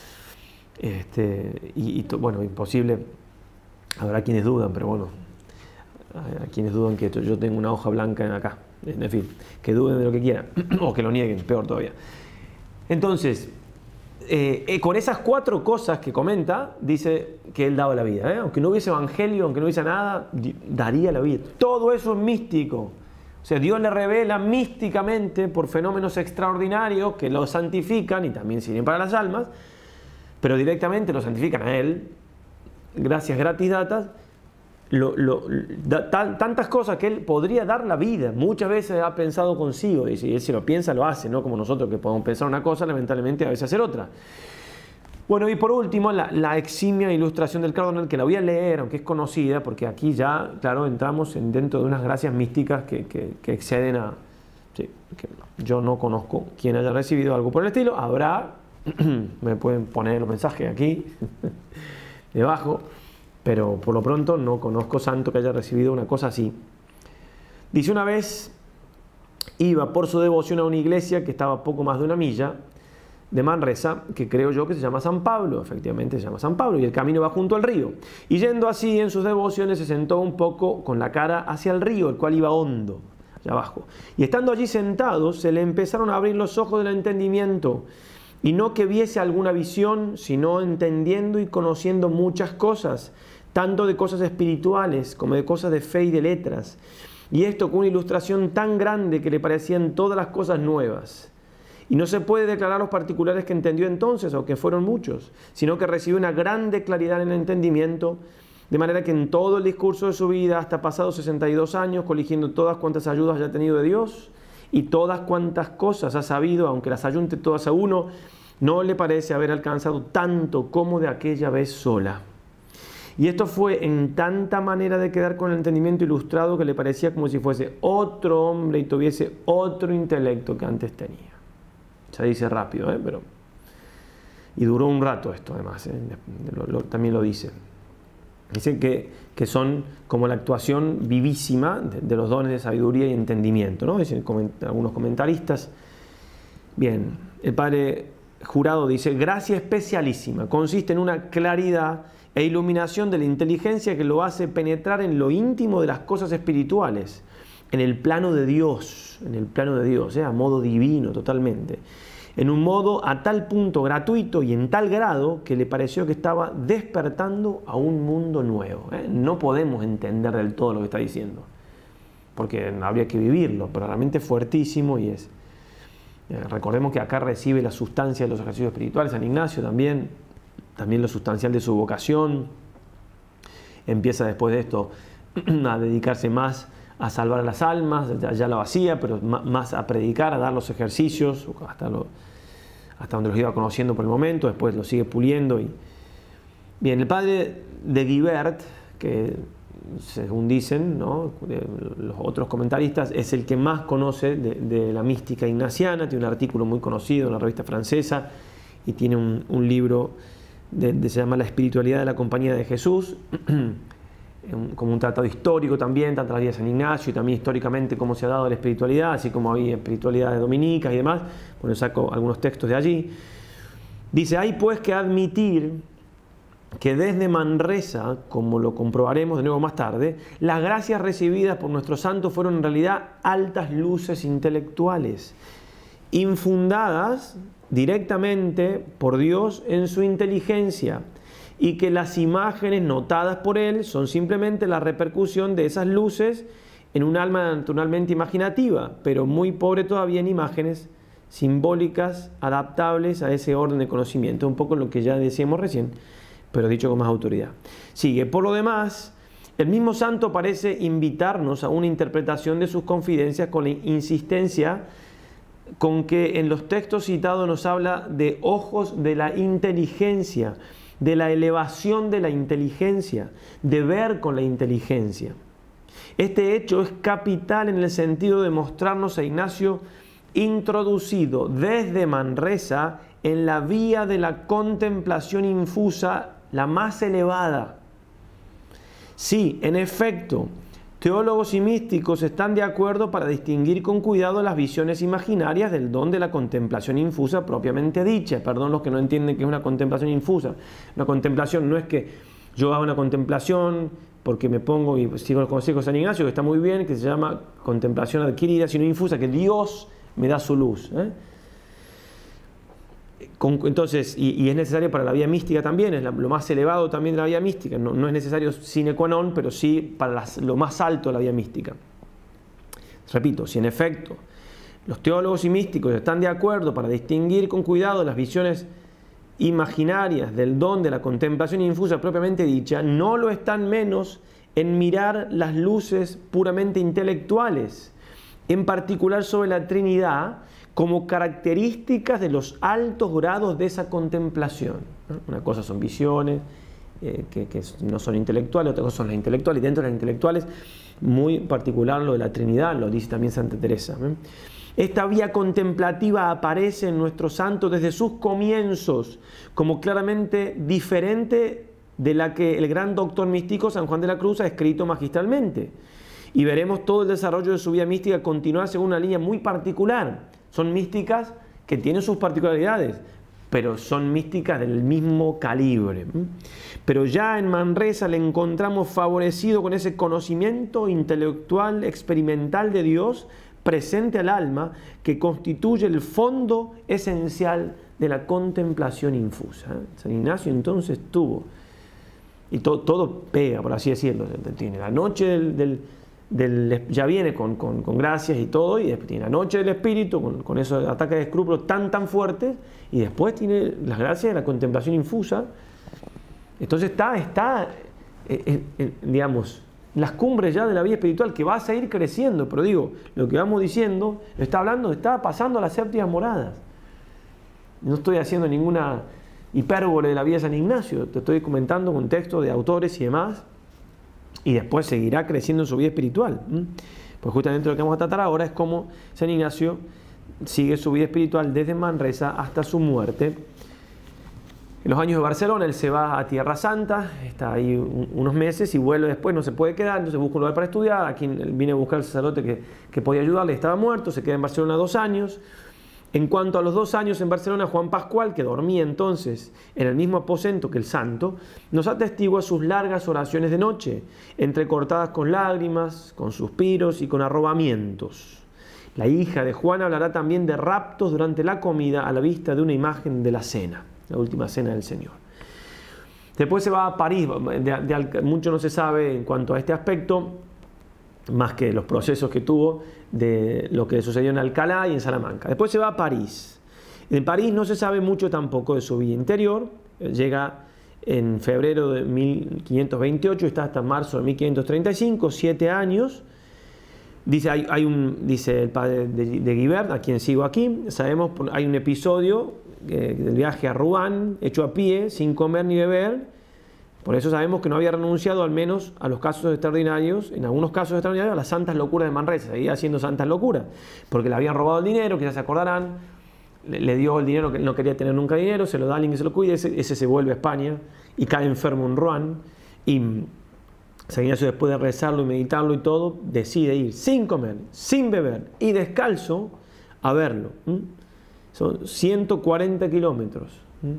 Este, y, y bueno, imposible. Habrá quienes dudan, pero bueno, a, a quienes dudan que yo tengo una hoja blanca acá. En fin, que duden de lo que quieran, o que lo nieguen, peor todavía. Entonces, eh, eh, con esas cuatro cosas que comenta, dice que él daba la vida, ¿eh? Aunque no hubiese evangelio, aunque no hubiese nada, daría la vida. Todo eso es místico. O sea, Dios le revela místicamente por fenómenos extraordinarios que lo santifican y también sirven para las almas, pero directamente lo santifican a él, gracias gratis datas, lo, lo, da, tal, tantas cosas que él podría dar la vida. Muchas veces ha pensado consigo, y si él se lo piensa, lo hace, no como nosotros que podemos pensar una cosa, lamentablemente a veces hacer otra. Bueno, y por último, la, la eximia ilustración del Cardonal, que la voy a leer, aunque es conocida, porque aquí ya, claro, entramos en, dentro de unas gracias místicas que, que, que exceden a... Sí, que yo no conozco quien haya recibido algo por el estilo. Habrá, me pueden poner los mensajes aquí, debajo, pero por lo pronto no conozco santo que haya recibido una cosa así. Dice, una vez iba por su devoción a una iglesia que estaba a poco más de una milla de Manresa, que creo yo que se llama San Pablo, efectivamente se llama San Pablo, y el camino va junto al río. Y yendo así en sus devociones se sentó un poco con la cara hacia el río, el cual iba hondo, allá abajo. Y estando allí sentados, se le empezaron a abrir los ojos del entendimiento, y no que viese alguna visión, sino entendiendo y conociendo muchas cosas, tanto de cosas espirituales como de cosas de fe y de letras. Y esto con una ilustración tan grande que le parecían todas las cosas nuevas. Y no se puede declarar los particulares que entendió entonces, o que fueron muchos, sino que recibió una grande claridad en el entendimiento, de manera que en todo el discurso de su vida, hasta pasados sesenta y dos años, coligiendo todas cuantas ayudas haya tenido de Dios, y todas cuantas cosas ha sabido, aunque las ayunte todas a uno, no le parece haber alcanzado tanto como de aquella vez sola. Y esto fue en tanta manera de quedar con el entendimiento ilustrado que le parecía como si fuese otro hombre y tuviese otro intelecto que antes tenía. Se dice rápido, ¿eh? Pero... y duró un rato esto además, ¿eh? lo, lo, también lo dice. Dicen que, que son como la actuación vivísima de, de los dones de sabiduría y entendimiento, ¿no? Dicen coment, algunos comentaristas. Bien, el padre Jurado dice, gracia especialísima, consiste en una claridad e iluminación de la inteligencia que lo hace penetrar en lo íntimo de las cosas espirituales, en el plano de Dios, en el plano de Dios, ¿eh? A modo divino totalmente, en un modo a tal punto gratuito y en tal grado que le pareció que estaba despertando a un mundo nuevo, ¿eh? No podemos entender del todo lo que está diciendo, porque habría que vivirlo, pero realmente es fuertísimo y es... Eh, recordemos que acá recibe la sustancia de los ejercicios espirituales, San Ignacio también, también lo sustancial de su vocación. Empieza después de esto a dedicarse más a salvar a las almas, ya, ya lo hacía, pero más a predicar, a dar los ejercicios, hasta, lo, hasta donde los iba conociendo por el momento, después lo sigue puliendo. Y... Bien, el padre de Guibert, que según dicen, ¿no?, los otros comentaristas, es el que más conoce de, de la mística ignaciana, tiene un artículo muy conocido en la revista francesa y tiene un, un libro de, de, se llama La espiritualidad de la Compañía de Jesús, como un tratado histórico también, tanto la vida de San Ignacio y también históricamente cómo se ha dado la espiritualidad, así como había espiritualidad de dominicas y demás. Bueno, saco algunos textos de allí. Dice, hay pues que admitir que desde Manresa, como lo comprobaremos de nuevo más tarde, las gracias recibidas por nuestros santos fueron en realidad altas luces intelectuales, infundadas directamente por Dios en su inteligencia, y que las imágenes notadas por él son simplemente la repercusión de esas luces en un alma naturalmente imaginativa, pero muy pobre todavía en imágenes simbólicas adaptables a ese orden de conocimiento, un poco lo que ya decíamos recién, pero dicho con más autoridad. Sigue, por lo demás, el mismo santo parece invitarnos a una interpretación de sus confidencias con la insistencia con que en los textos citados nos habla de ojos de la inteligencia, de la elevación de la inteligencia, de ver con la inteligencia. Este hecho es capital en el sentido de mostrarnos a Ignacio introducido desde Manresa en la vía de la contemplación infusa, la más elevada. Sí, en efecto, teólogos y místicos están de acuerdo para distinguir con cuidado las visiones imaginarias del don de la contemplación infusa propiamente dicha. Perdón los que no entienden qué es una contemplación infusa. Una contemplación no es que yo haga una contemplación porque me pongo y sigo los consejos de San Ignacio, que está muy bien, que se llama contemplación adquirida, sino infusa, que Dios me da su luz. ¿eh? Con, entonces, y, y es necesario para la vida mística también, es la, lo más elevado también de la vida mística, no, no es necesario sine qua non, pero sí para las, lo más alto de la vida mística. Repito, si en efecto los teólogos y místicos están de acuerdo para distinguir con cuidado las visiones imaginarias del don de la contemplación infusa propiamente dicha, no lo están menos en mirar las luces puramente intelectuales, en particular sobre la Trinidad, como características de los altos grados de esa contemplación. ¿no? Una cosa son visiones, eh, que, que no son intelectuales, otra cosa son las intelectuales, y dentro de las intelectuales, muy particular lo de la Trinidad, lo dice también Santa Teresa. ¿eh? Esta vía contemplativa aparece en nuestro santo desde sus comienzos como claramente diferente de la que el gran doctor místico San Juan de la Cruz ha escrito magistralmente. Y veremos todo el desarrollo de su vida mística continuar según una línea muy particular. Son místicas que tienen sus particularidades, pero son místicas del mismo calibre. Pero ya en Manresa le encontramos favorecido con ese conocimiento intelectual, experimental de Dios, presente al alma, que constituye el fondo esencial de la contemplación infusa. San Ignacio entonces tuvo, y todo, todo pega, por así decirlo, tiene la noche del, del, del ya viene con, con, con gracias y todo, y después tiene la noche del espíritu, con, con esos ataques de escrúpulos tan tan fuertes, y después tiene las gracias de la contemplación infusa. Entonces está, está eh, eh, eh, digamos, las cumbres ya de la vida espiritual, que va a seguir creciendo, pero digo, lo que vamos diciendo, está hablando, está pasando a las séptimas moradas. No estoy haciendo ninguna hipérbole de la vida de San Ignacio, te estoy comentando un texto de autores y demás, y después seguirá creciendo en su vida espiritual. Pues justamente lo que vamos a tratar ahora es cómo San Ignacio sigue su vida espiritual desde Manresa hasta su muerte. En los años de Barcelona él se va a Tierra Santa, está ahí un, unos meses y vuelve después, no se puede quedar, entonces busca un lugar para estudiar. Aquí viene a buscar al sacerdote que, que podía ayudarle, estaba muerto, se queda en Barcelona dos años. En cuanto a los dos años en Barcelona, Juan Pascual, que dormía entonces en el mismo aposento que el santo, nos atestigua sus largas oraciones de noche, entrecortadas con lágrimas, con suspiros y con arrobamientos. La hija de Juan hablará también de raptos durante la comida a la vista de una imagen de la cena, la última cena del Señor. Después se va a París, de, de, mucho no se sabe en cuanto a este aspecto, más que los procesos que tuvo de lo que sucedió en Alcalá y en Salamanca. Después se va a París. En París no se sabe mucho tampoco de su vida interior. Llega en febrero de mil quinientos veintiocho, está hasta marzo de mil quinientos treinta y cinco, siete años. Dice, hay, hay un, dice el padre de, de Guibert, a quien sigo aquí, sabemos, hay un episodio eh, del viaje a Rouen, hecho a pie, sin comer ni beber. Por eso sabemos que no había renunciado al menos a los casos extraordinarios, en algunos casos extraordinarios, a las santas locuras de Manresa. Seguía haciendo santas locuras, porque le habían robado el dinero, quizás se acordarán, le, le dio el dinero, que no quería tener nunca dinero, se lo da a alguien que se lo cuide, ese, ese se vuelve a España y cae enfermo en Rouen. Y San Ignacio, después de rezarlo y meditarlo y todo, decide ir sin comer, sin beber y descalzo a verlo. ¿Mm? Son ciento cuarenta kilómetros. ¿Mm?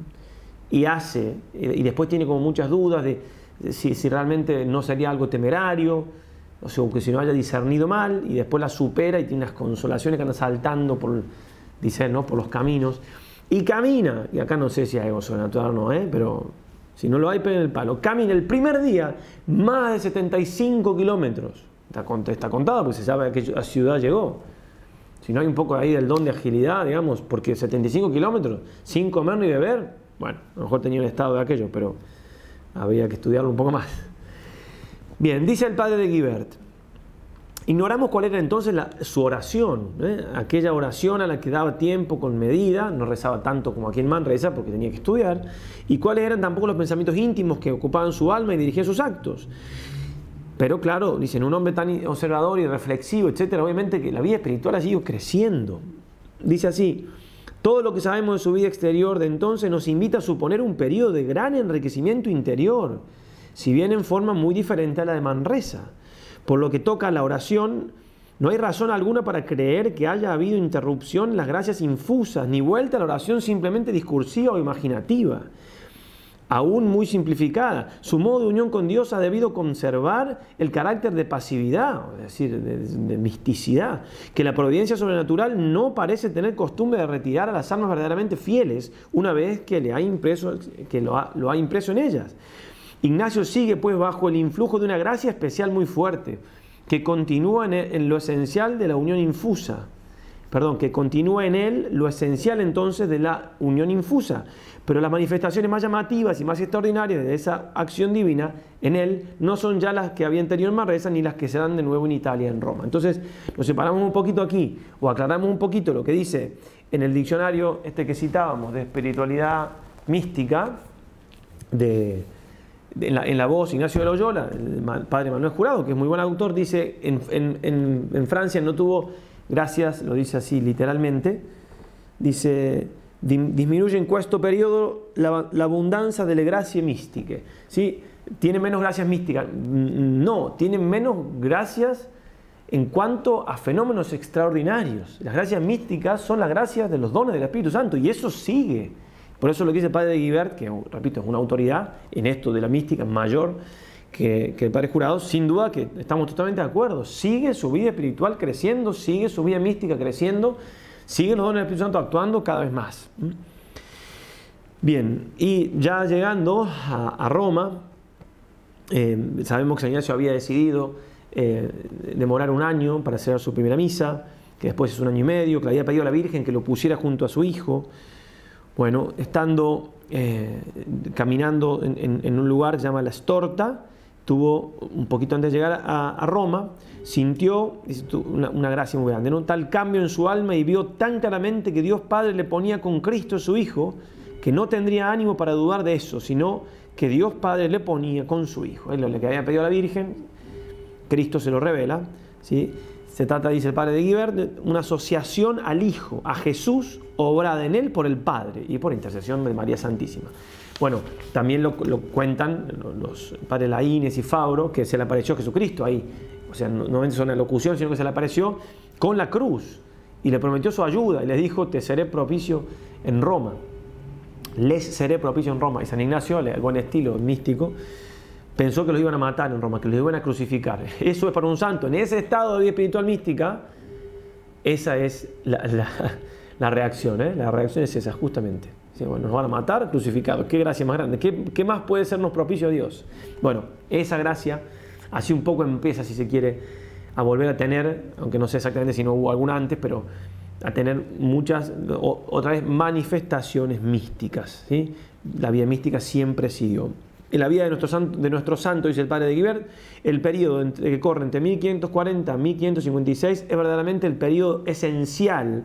Y hace, y después tiene como muchas dudas de, de si, si realmente no sería algo temerario, o sea, que si no haya discernido mal, y después la supera y tiene unas consolaciones que anda saltando por, dicen, ¿no? por los caminos, y camina, y acá no sé si hay algo sobrenatural o no, ¿eh? pero si no lo hay, peguen el palo, camina el primer día más de setenta y cinco kilómetros, está, está contado porque se sabe a qué ciudad llegó. Si no hay un poco ahí del don de agilidad, digamos, porque setenta y cinco kilómetros sin comer ni beber, bueno, a lo mejor tenía un estado de aquello, pero había que estudiarlo un poco más. Bien, dice el padre de Guibert, ignoramos cuál era entonces la, su oración, ¿eh? aquella oración a la que daba tiempo con medida, no rezaba tanto como aquí en Manresa porque tenía que estudiar, y cuáles eran tampoco los pensamientos íntimos que ocupaban su alma y dirigían sus actos. Pero claro, dicen, un hombre tan observador y reflexivo, etcétera, obviamente que la vida espiritual ha ido creciendo. Dice así: todo lo que sabemos de su vida exterior de entonces nos invita a suponer un periodo de gran enriquecimiento interior, si bien en forma muy diferente a la de Manresa. Por lo que toca a la oración, no hay razón alguna para creer que haya habido interrupción en las gracias infusas, ni vuelta a la oración simplemente discursiva o imaginativa, aún muy simplificada. Su modo de unión con Dios ha debido conservar el carácter de pasividad, es decir, de, de misticidad, que la providencia sobrenatural no parece tener costumbre de retirar a las almas verdaderamente fieles una vez que, le ha impreso, que lo, ha, lo ha impreso en ellas. Ignacio sigue pues bajo el influjo de una gracia especial muy fuerte, que continúa en, el, en lo esencial de la unión infusa. Perdón, que continúa en él lo esencial entonces de la unión infusa. Pero las manifestaciones más llamativas y más extraordinarias de esa acción divina en él no son ya las que había tenido en Manresa ni las que se dan de nuevo en Italia, en Roma. Entonces nos separamos un poquito aquí, o aclaramos un poquito lo que dice en el diccionario este que citábamos de espiritualidad mística, de... En la, en la voz Ignacio de Loyola, el padre Manuel Jurado, que es muy buen autor, dice, en, en, en, en Francia no tuvo gracias, lo dice así literalmente, dice, disminuye en questo periodo la, la abundancia de la gracia mística. ¿Sí? ¿Tiene menos gracias místicas? No, tiene menos gracias en cuanto a fenómenos extraordinarios. Las gracias místicas son las gracias de los dones del Espíritu Santo, y eso sigue. Por eso lo que dice el padre de Guibert, que repito es una autoridad en esto de la mística mayor que, que el padre Jurado, sin duda que estamos totalmente de acuerdo. Sigue su vida espiritual creciendo, sigue su vida mística creciendo, sigue los dones del Espíritu Santo actuando cada vez más. Bien, y ya llegando a, a Roma, eh, sabemos que San Ignacio había decidido eh, demorar un año para hacer su primera misa, que después es un año y medio, que le había pedido a la Virgen que lo pusiera junto a su hijo. Bueno, estando eh, caminando en, en, en un lugar que se llama La Storta, tuvo, un poquito antes de llegar a, a Roma, sintió una, una gracia muy grande, ¿no? Tal cambio en su alma, y vio tan claramente que Dios Padre le ponía con Cristo su Hijo, que no tendría ánimo para dudar de eso, sino que Dios Padre le ponía con su Hijo. Es lo que había pedido a la Virgen, Cristo se lo revela, ¿sí? Se trata, dice el padre de Guibert, de una asociación al Hijo, a Jesús, obrada en él por el Padre y por intercesión de María Santísima. Bueno, también lo, lo cuentan los padres Laínez y Fabro, que se le apareció Jesucristo ahí. O sea, no, no es una locución, sino que se le apareció con la cruz y le prometió su ayuda y les dijo: te seré propicio en Roma. Les seré propicio en Roma. Y San Ignacio, el buen estilo místico, pensó que los iban a matar en Roma, que los iban a crucificar. Eso es para un santo. En ese estado de vida espiritual mística, esa es la, la, la reacción. ¿eh? La reacción es esa, justamente. ¿Sí? Bueno, nos van a matar crucificados. Qué gracia más grande. ¿Qué, qué más puede sernos propicio a Dios? Bueno, esa gracia, así un poco empieza, si se quiere, a volver a tener, aunque no sé exactamente si no hubo alguna antes, pero a tener muchas, o, otra vez, manifestaciones místicas. ¿sí? La vida mística siempre siguió. En la vida de nuestro santo, de nuestro santo, dice el padre de Guibert, el periodo entre, que corre entre mil quinientos cuarenta y mil quinientos cincuenta y seis es verdaderamente el periodo esencial.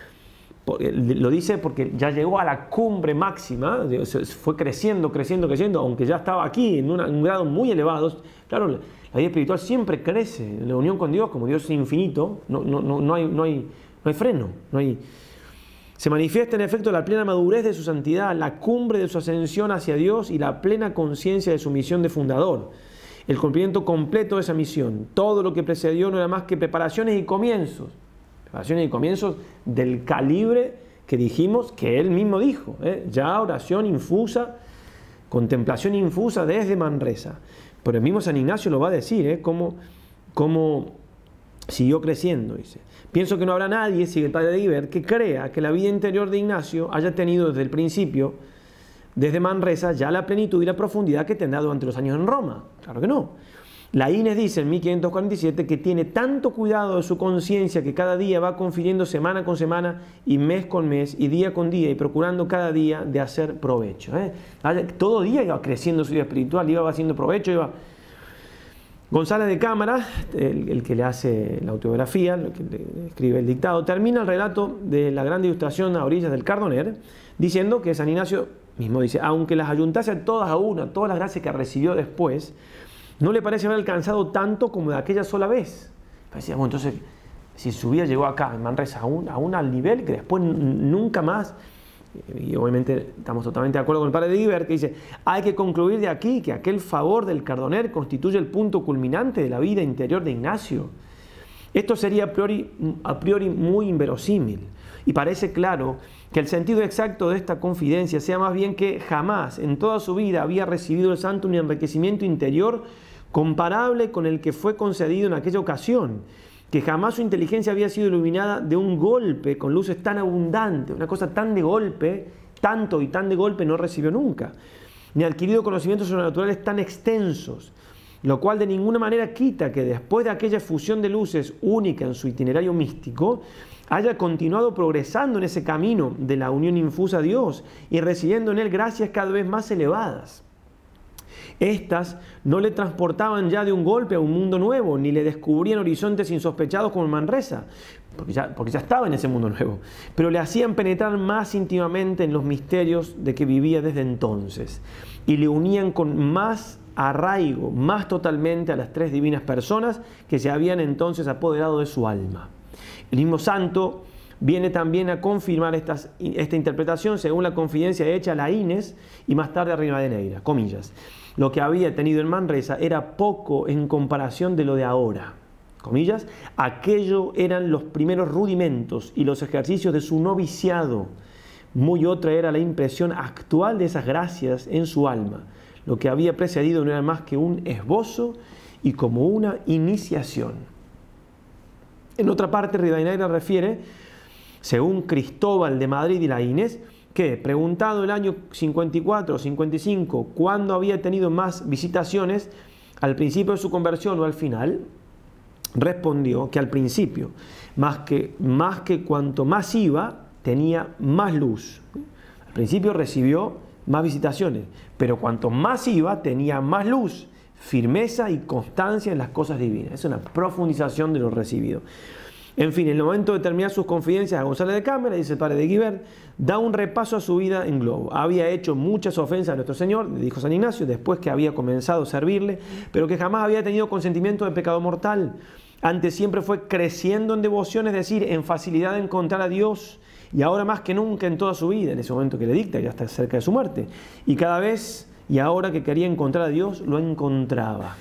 Lo dice porque ya llegó a la cumbre máxima, fue creciendo, creciendo, creciendo, aunque ya estaba aquí en una, un grado muy elevado. Claro, la vida espiritual siempre crece, en la unión con Dios, como Dios es infinito, no, no, no, no, hay, no, hay, no hay freno, no hay... Se manifiesta en efecto la plena madurez de su santidad, la cumbre de su ascensión hacia Dios y la plena conciencia de su misión de fundador. El cumplimiento completo de esa misión. Todo lo que precedió no era más que preparaciones y comienzos. Preparaciones y comienzos del calibre que dijimos, que él mismo dijo. ¿eh? Ya oración infusa, contemplación infusa desde Manresa. Pero el mismo San Ignacio lo va a decir, ¿eh? cómo, cómo siguió creciendo, dice. Pienso que no habrá nadie, sigue el padre de Guibert, que crea que la vida interior de Ignacio haya tenido desde el principio, desde Manresa, ya la plenitud y la profundidad que tendrá durante los años en Roma. Claro que no. Laínez dice en mil quinientos cuarenta y siete que tiene tanto cuidado de su conciencia que cada día va confiriendo semana con semana y mes con mes y día con día y procurando cada día de hacer provecho. ¿eh? Todo día iba creciendo su vida espiritual, iba haciendo provecho, iba... González de Cámara, el, el que le hace la autobiografía, el que le escribe el dictado, termina el relato de la gran ilustración a orillas del Cardoner, diciendo que San Ignacio mismo dice, aunque las ayuntase todas a una, todas las gracias que recibió después, no le parece haber alcanzado tanto como de aquella sola vez. Decía, bueno, entonces, si su vida llegó acá, en Manresa, aún, aún al nivel que después nunca más, y obviamente estamos totalmente de acuerdo con el padre de Guibert, que dice, hay que concluir de aquí que aquel favor del Cardoner constituye el punto culminante de la vida interior de Ignacio. Esto sería a priori, a priori muy inverosímil, y parece claro que el sentido exacto de esta confidencia sea más bien que jamás en toda su vida había recibido el santo un enriquecimiento interior comparable con el que fue concedido en aquella ocasión, que jamás su inteligencia había sido iluminada de un golpe con luces tan abundantes, una cosa tan de golpe, tanto y tan de golpe no recibió nunca, ni adquirido conocimientos sobrenaturales tan extensos, lo cual de ninguna manera quita que después de aquella fusión de luces única en su itinerario místico, haya continuado progresando en ese camino de la unión infusa a Dios y recibiendo en él gracias cada vez más elevadas. Estas no le transportaban ya de un golpe a un mundo nuevo, ni le descubrían horizontes insospechados como en Manresa, porque ya, porque ya estaba en ese mundo nuevo, pero le hacían penetrar más íntimamente en los misterios de que vivía desde entonces, y le unían con más arraigo, más totalmente a las tres divinas personas que se habían entonces apoderado de su alma. El mismo santo viene también a confirmar estas, esta interpretación según la confidencia hecha a Laínez y más tarde a Rivadeneira, comillas. Lo que había tenido en Manresa era poco en comparación de lo de ahora, comillas. Aquello eran los primeros rudimentos y los ejercicios de su noviciado. Muy otra era la impresión actual de esas gracias en su alma. Lo que había precedido no era más que un esbozo y como una iniciación. En otra parte, Rivadeneira refiere, según Cristóbal de Madrid y Laínez, que, preguntado el año cincuenta y cuatro o cincuenta y cinco, cuándo había tenido más visitaciones, al principio de su conversión o al final, respondió que al principio, más que, más que cuanto más iba, tenía más luz. Al principio recibió más visitaciones, pero cuanto más iba, tenía más luz, firmeza y constancia en las cosas divinas. Es una profundización de lo recibido. En fin, en el momento de terminar sus confidencias a González de Cámara, dice el padre de Guibert, da un repaso a su vida en globo. Había hecho muchas ofensas a nuestro Señor, le dijo San Ignacio, después que había comenzado a servirle, pero que jamás había tenido consentimiento de pecado mortal. Antes siempre fue creciendo en devoción, es decir, en facilidad de encontrar a Dios, y ahora más que nunca en toda su vida, en ese momento que le dicta, ya está cerca de su muerte. Y cada vez, y ahora que quería encontrar a Dios, lo encontraba.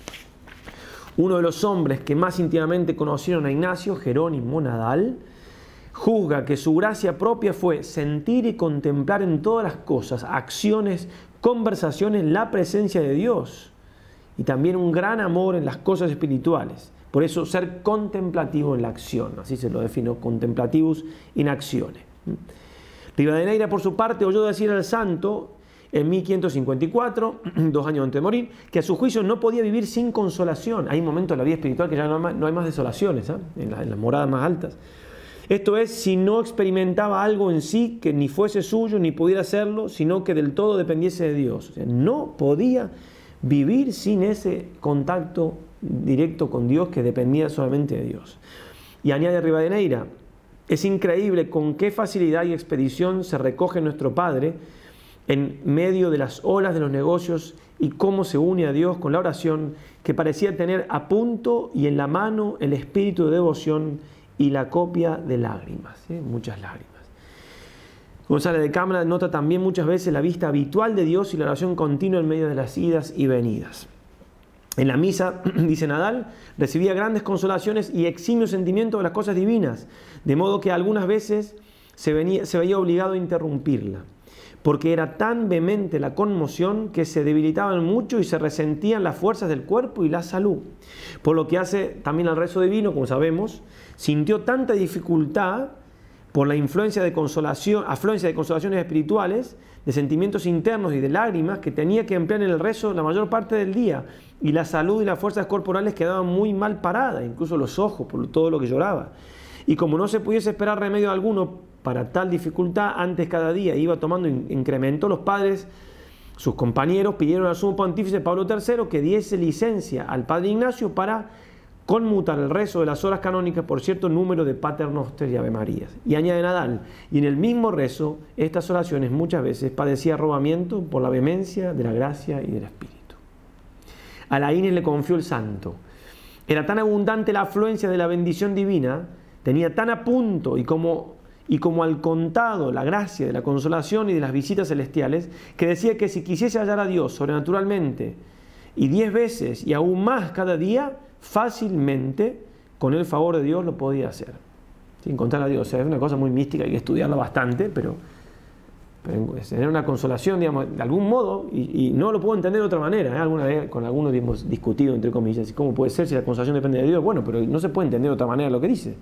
Uno de los hombres que más íntimamente conocieron a Ignacio, Jerónimo Nadal, juzga que su gracia propia fue sentir y contemplar en todas las cosas, acciones, conversaciones, la presencia de Dios, y también un gran amor en las cosas espirituales. Por eso ser contemplativo en la acción, así se lo definió, contemplativus in actione. Rivadeneira, por su parte, oyó decir al santo en mil quinientos cincuenta y cuatro, dos años antes de morir, que a su juicio no podía vivir sin consolación. Hay momentos en la vida espiritual que ya no hay más, no hay más desolaciones, ¿eh? en, la, en las moradas más altas. Esto es, si no experimentaba algo en sí que ni fuese suyo, ni pudiera hacerlo, sino que del todo dependiese de Dios. O sea, no podía vivir sin ese contacto directo con Dios que dependía solamente de Dios. Y añade Rivadeneira, es increíble con qué facilidad y expedición se recoge nuestro Padre en medio de las olas de los negocios y cómo se une a Dios con la oración, que parecía tener a punto y en la mano el espíritu de devoción y la copia de lágrimas, ¿sí? Muchas lágrimas. González de Cámara nota también muchas veces la vista habitual de Dios y la oración continua en medio de las idas y venidas. En la misa, dice Nadal, recibía grandes consolaciones y eximio sentimiento de las cosas divinas, de modo que algunas veces se, venía, se veía obligado a interrumpirla, porque era tan vehemente la conmoción que se debilitaban mucho y se resentían las fuerzas del cuerpo y la salud. Por lo que hace también al rezo divino, como sabemos, sintió tanta dificultad por la influencia de consolación, afluencia de consolaciones espirituales, de sentimientos internos y de lágrimas, que tenía que emplear en el rezo la mayor parte del día, y la salud y las fuerzas corporales quedaban muy mal paradas, incluso los ojos, por todo lo que lloraba. Y como no se pudiese esperar remedio alguno para tal dificultad, antes cada día iba tomando incremento, los padres, sus compañeros, pidieron al sumo pontífice Pablo tercero que diese licencia al padre Ignacio para conmutar el rezo de las horas canónicas por cierto número de Pater Noster y Ave Marías. Y añade Nadal, y en el mismo rezo, estas oraciones muchas veces padecía arrobamiento por la vehemencia de la gracia y del Espíritu. A la Inés le confió el santo. Era tan abundante la afluencia de la bendición divina, tenía tan a punto y como, y como al contado la gracia de la consolación y de las visitas celestiales, que decía que si quisiese hallar a Dios sobrenaturalmente y diez veces y aún más cada día, fácilmente, con el favor de Dios, lo podía hacer. Sin encontrar a Dios. O sea, es una cosa muy mística, hay que estudiarla bastante, pero, pero es tener una consolación, digamos, de algún modo, y, y no lo puedo entender de otra manera. ¿eh? Alguna vez con algunos hemos discutido, entre comillas, ¿cómo puede ser si la consolación depende de Dios? Bueno, pero no se puede entender de otra manera lo que dice.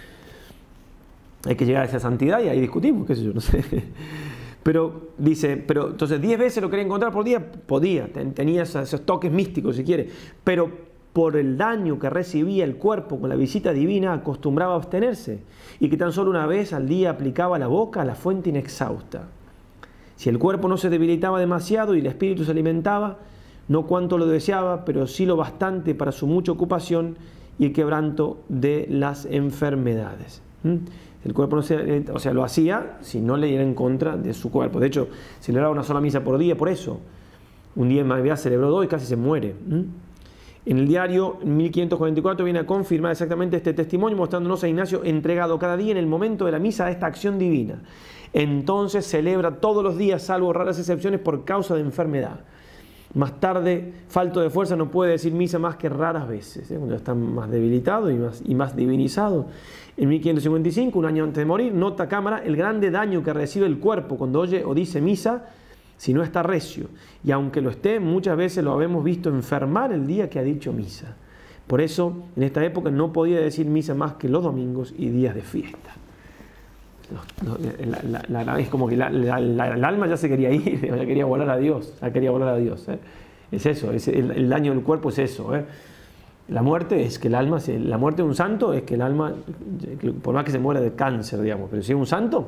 Hay que llegar a esa santidad y ahí discutimos, qué sé yo, no sé. Pero dice, pero entonces diez veces lo quería encontrar por día, podía, tenía esos, esos toques místicos si quiere, pero por el daño que recibía el cuerpo con la visita divina, acostumbraba a abstenerse, y que tan solo una vez al día aplicaba la boca a la fuente inexhausta. Si el cuerpo no se debilitaba demasiado y el espíritu se alimentaba, no cuanto lo deseaba, pero sí lo bastante para su mucha ocupación y el quebranto de las enfermedades. ¿Mm? El cuerpo no se, o sea, lo hacía si no le iba en contra de su cuerpo. De hecho, celebraba una sola misa por día, por eso. Un día en Navidad celebró dos y casi se muere. ¿Mm? En el diario mil quinientos cuarenta y cuatro viene a confirmar exactamente este testimonio, mostrándonos a Ignacio entregado cada día en el momento de la misa a esta acción divina. Entonces celebra todos los días, salvo raras excepciones, por causa de enfermedad. Más tarde, falto de fuerza, no puede decir misa más que raras veces, ¿eh? Cuando está más debilitado y más, y más divinizado. En mil quinientos cincuenta y cinco, un año antes de morir, nota cámara el grande daño que recibe el cuerpo cuando oye o dice misa, si no está recio, y aunque lo esté, muchas veces lo habemos visto enfermar el día que ha dicho misa. Por eso, en esta época no podía decir misa más que los domingos y días de fiesta. No, no, la, la, la, es como que la, la, la, el alma ya se quería ir, ya quería volar a Dios, ya quería volar a Dios. ¿eh? Es eso, es el, el daño del cuerpo es eso. ¿eh? La muerte es que el alma, se, la muerte de un santo es que el alma, por más que se muera de cáncer, digamos, pero si es un santo,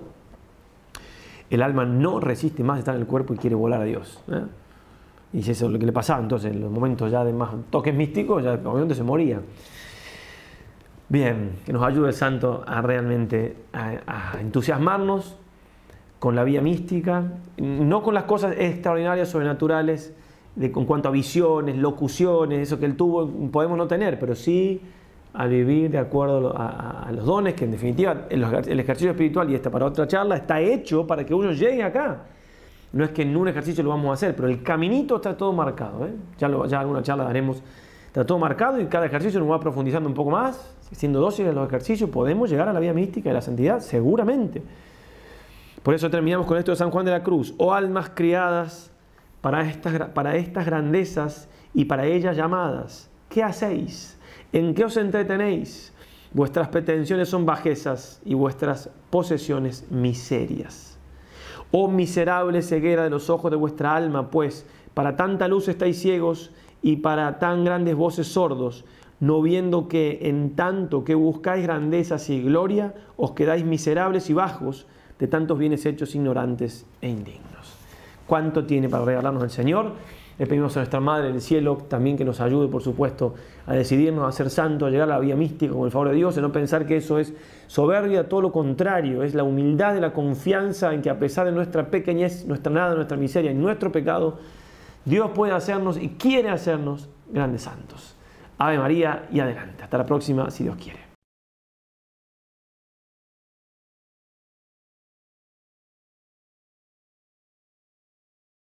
el alma no resiste más de estar en el cuerpo y quiere volar a Dios. ¿eh? Y eso es lo que le pasaba entonces, en los momentos ya de más toques místicos, ya obviamente se moría. Bien, que nos ayude el santo a realmente a, a entusiasmarnos con la vía mística, no con las cosas extraordinarias, sobrenaturales, de, en cuanto a visiones, locuciones, eso que él tuvo, podemos no tener, pero sí a vivir de acuerdo a, a, a los dones, que en definitiva el, el ejercicio espiritual, y esta para otra charla, está hecho para que uno llegue acá. No es que en un ejercicio lo vamos a hacer, pero el caminito está todo marcado. ¿eh? Ya, lo, ya alguna charla daremos, está todo marcado y cada ejercicio nos va profundizando un poco más. Siendo dóciles en los ejercicios, podemos llegar a la vía mística de la santidad, seguramente. Por eso terminamos con esto de San Juan de la Cruz. Oh almas criadas para estas, para estas grandezas y para ellas llamadas, ¿qué hacéis? ¿En qué os entretenéis? Vuestras pretensiones son bajezas y vuestras posesiones miserias. Oh miserable ceguera de los ojos de vuestra alma, pues para tanta luz estáis ciegos y para tan grandes voces sordos, no viendo que en tanto que buscáis grandezas y gloria, os quedáis miserables y bajos de tantos bienes hechos ignorantes e indignos. ¿Cuánto tiene para regalarnos el Señor? Le pedimos a nuestra Madre del Cielo también que nos ayude, por supuesto, a decidirnos a ser santos, a llegar a la vía mística con el favor de Dios, y no pensar que eso es soberbia, todo lo contrario, es la humildad de la confianza en que a pesar de nuestra pequeñez, nuestra nada, nuestra miseria y nuestro pecado, Dios puede hacernos y quiere hacernos grandes santos. Ave María y adelante. Hasta la próxima, si Dios quiere.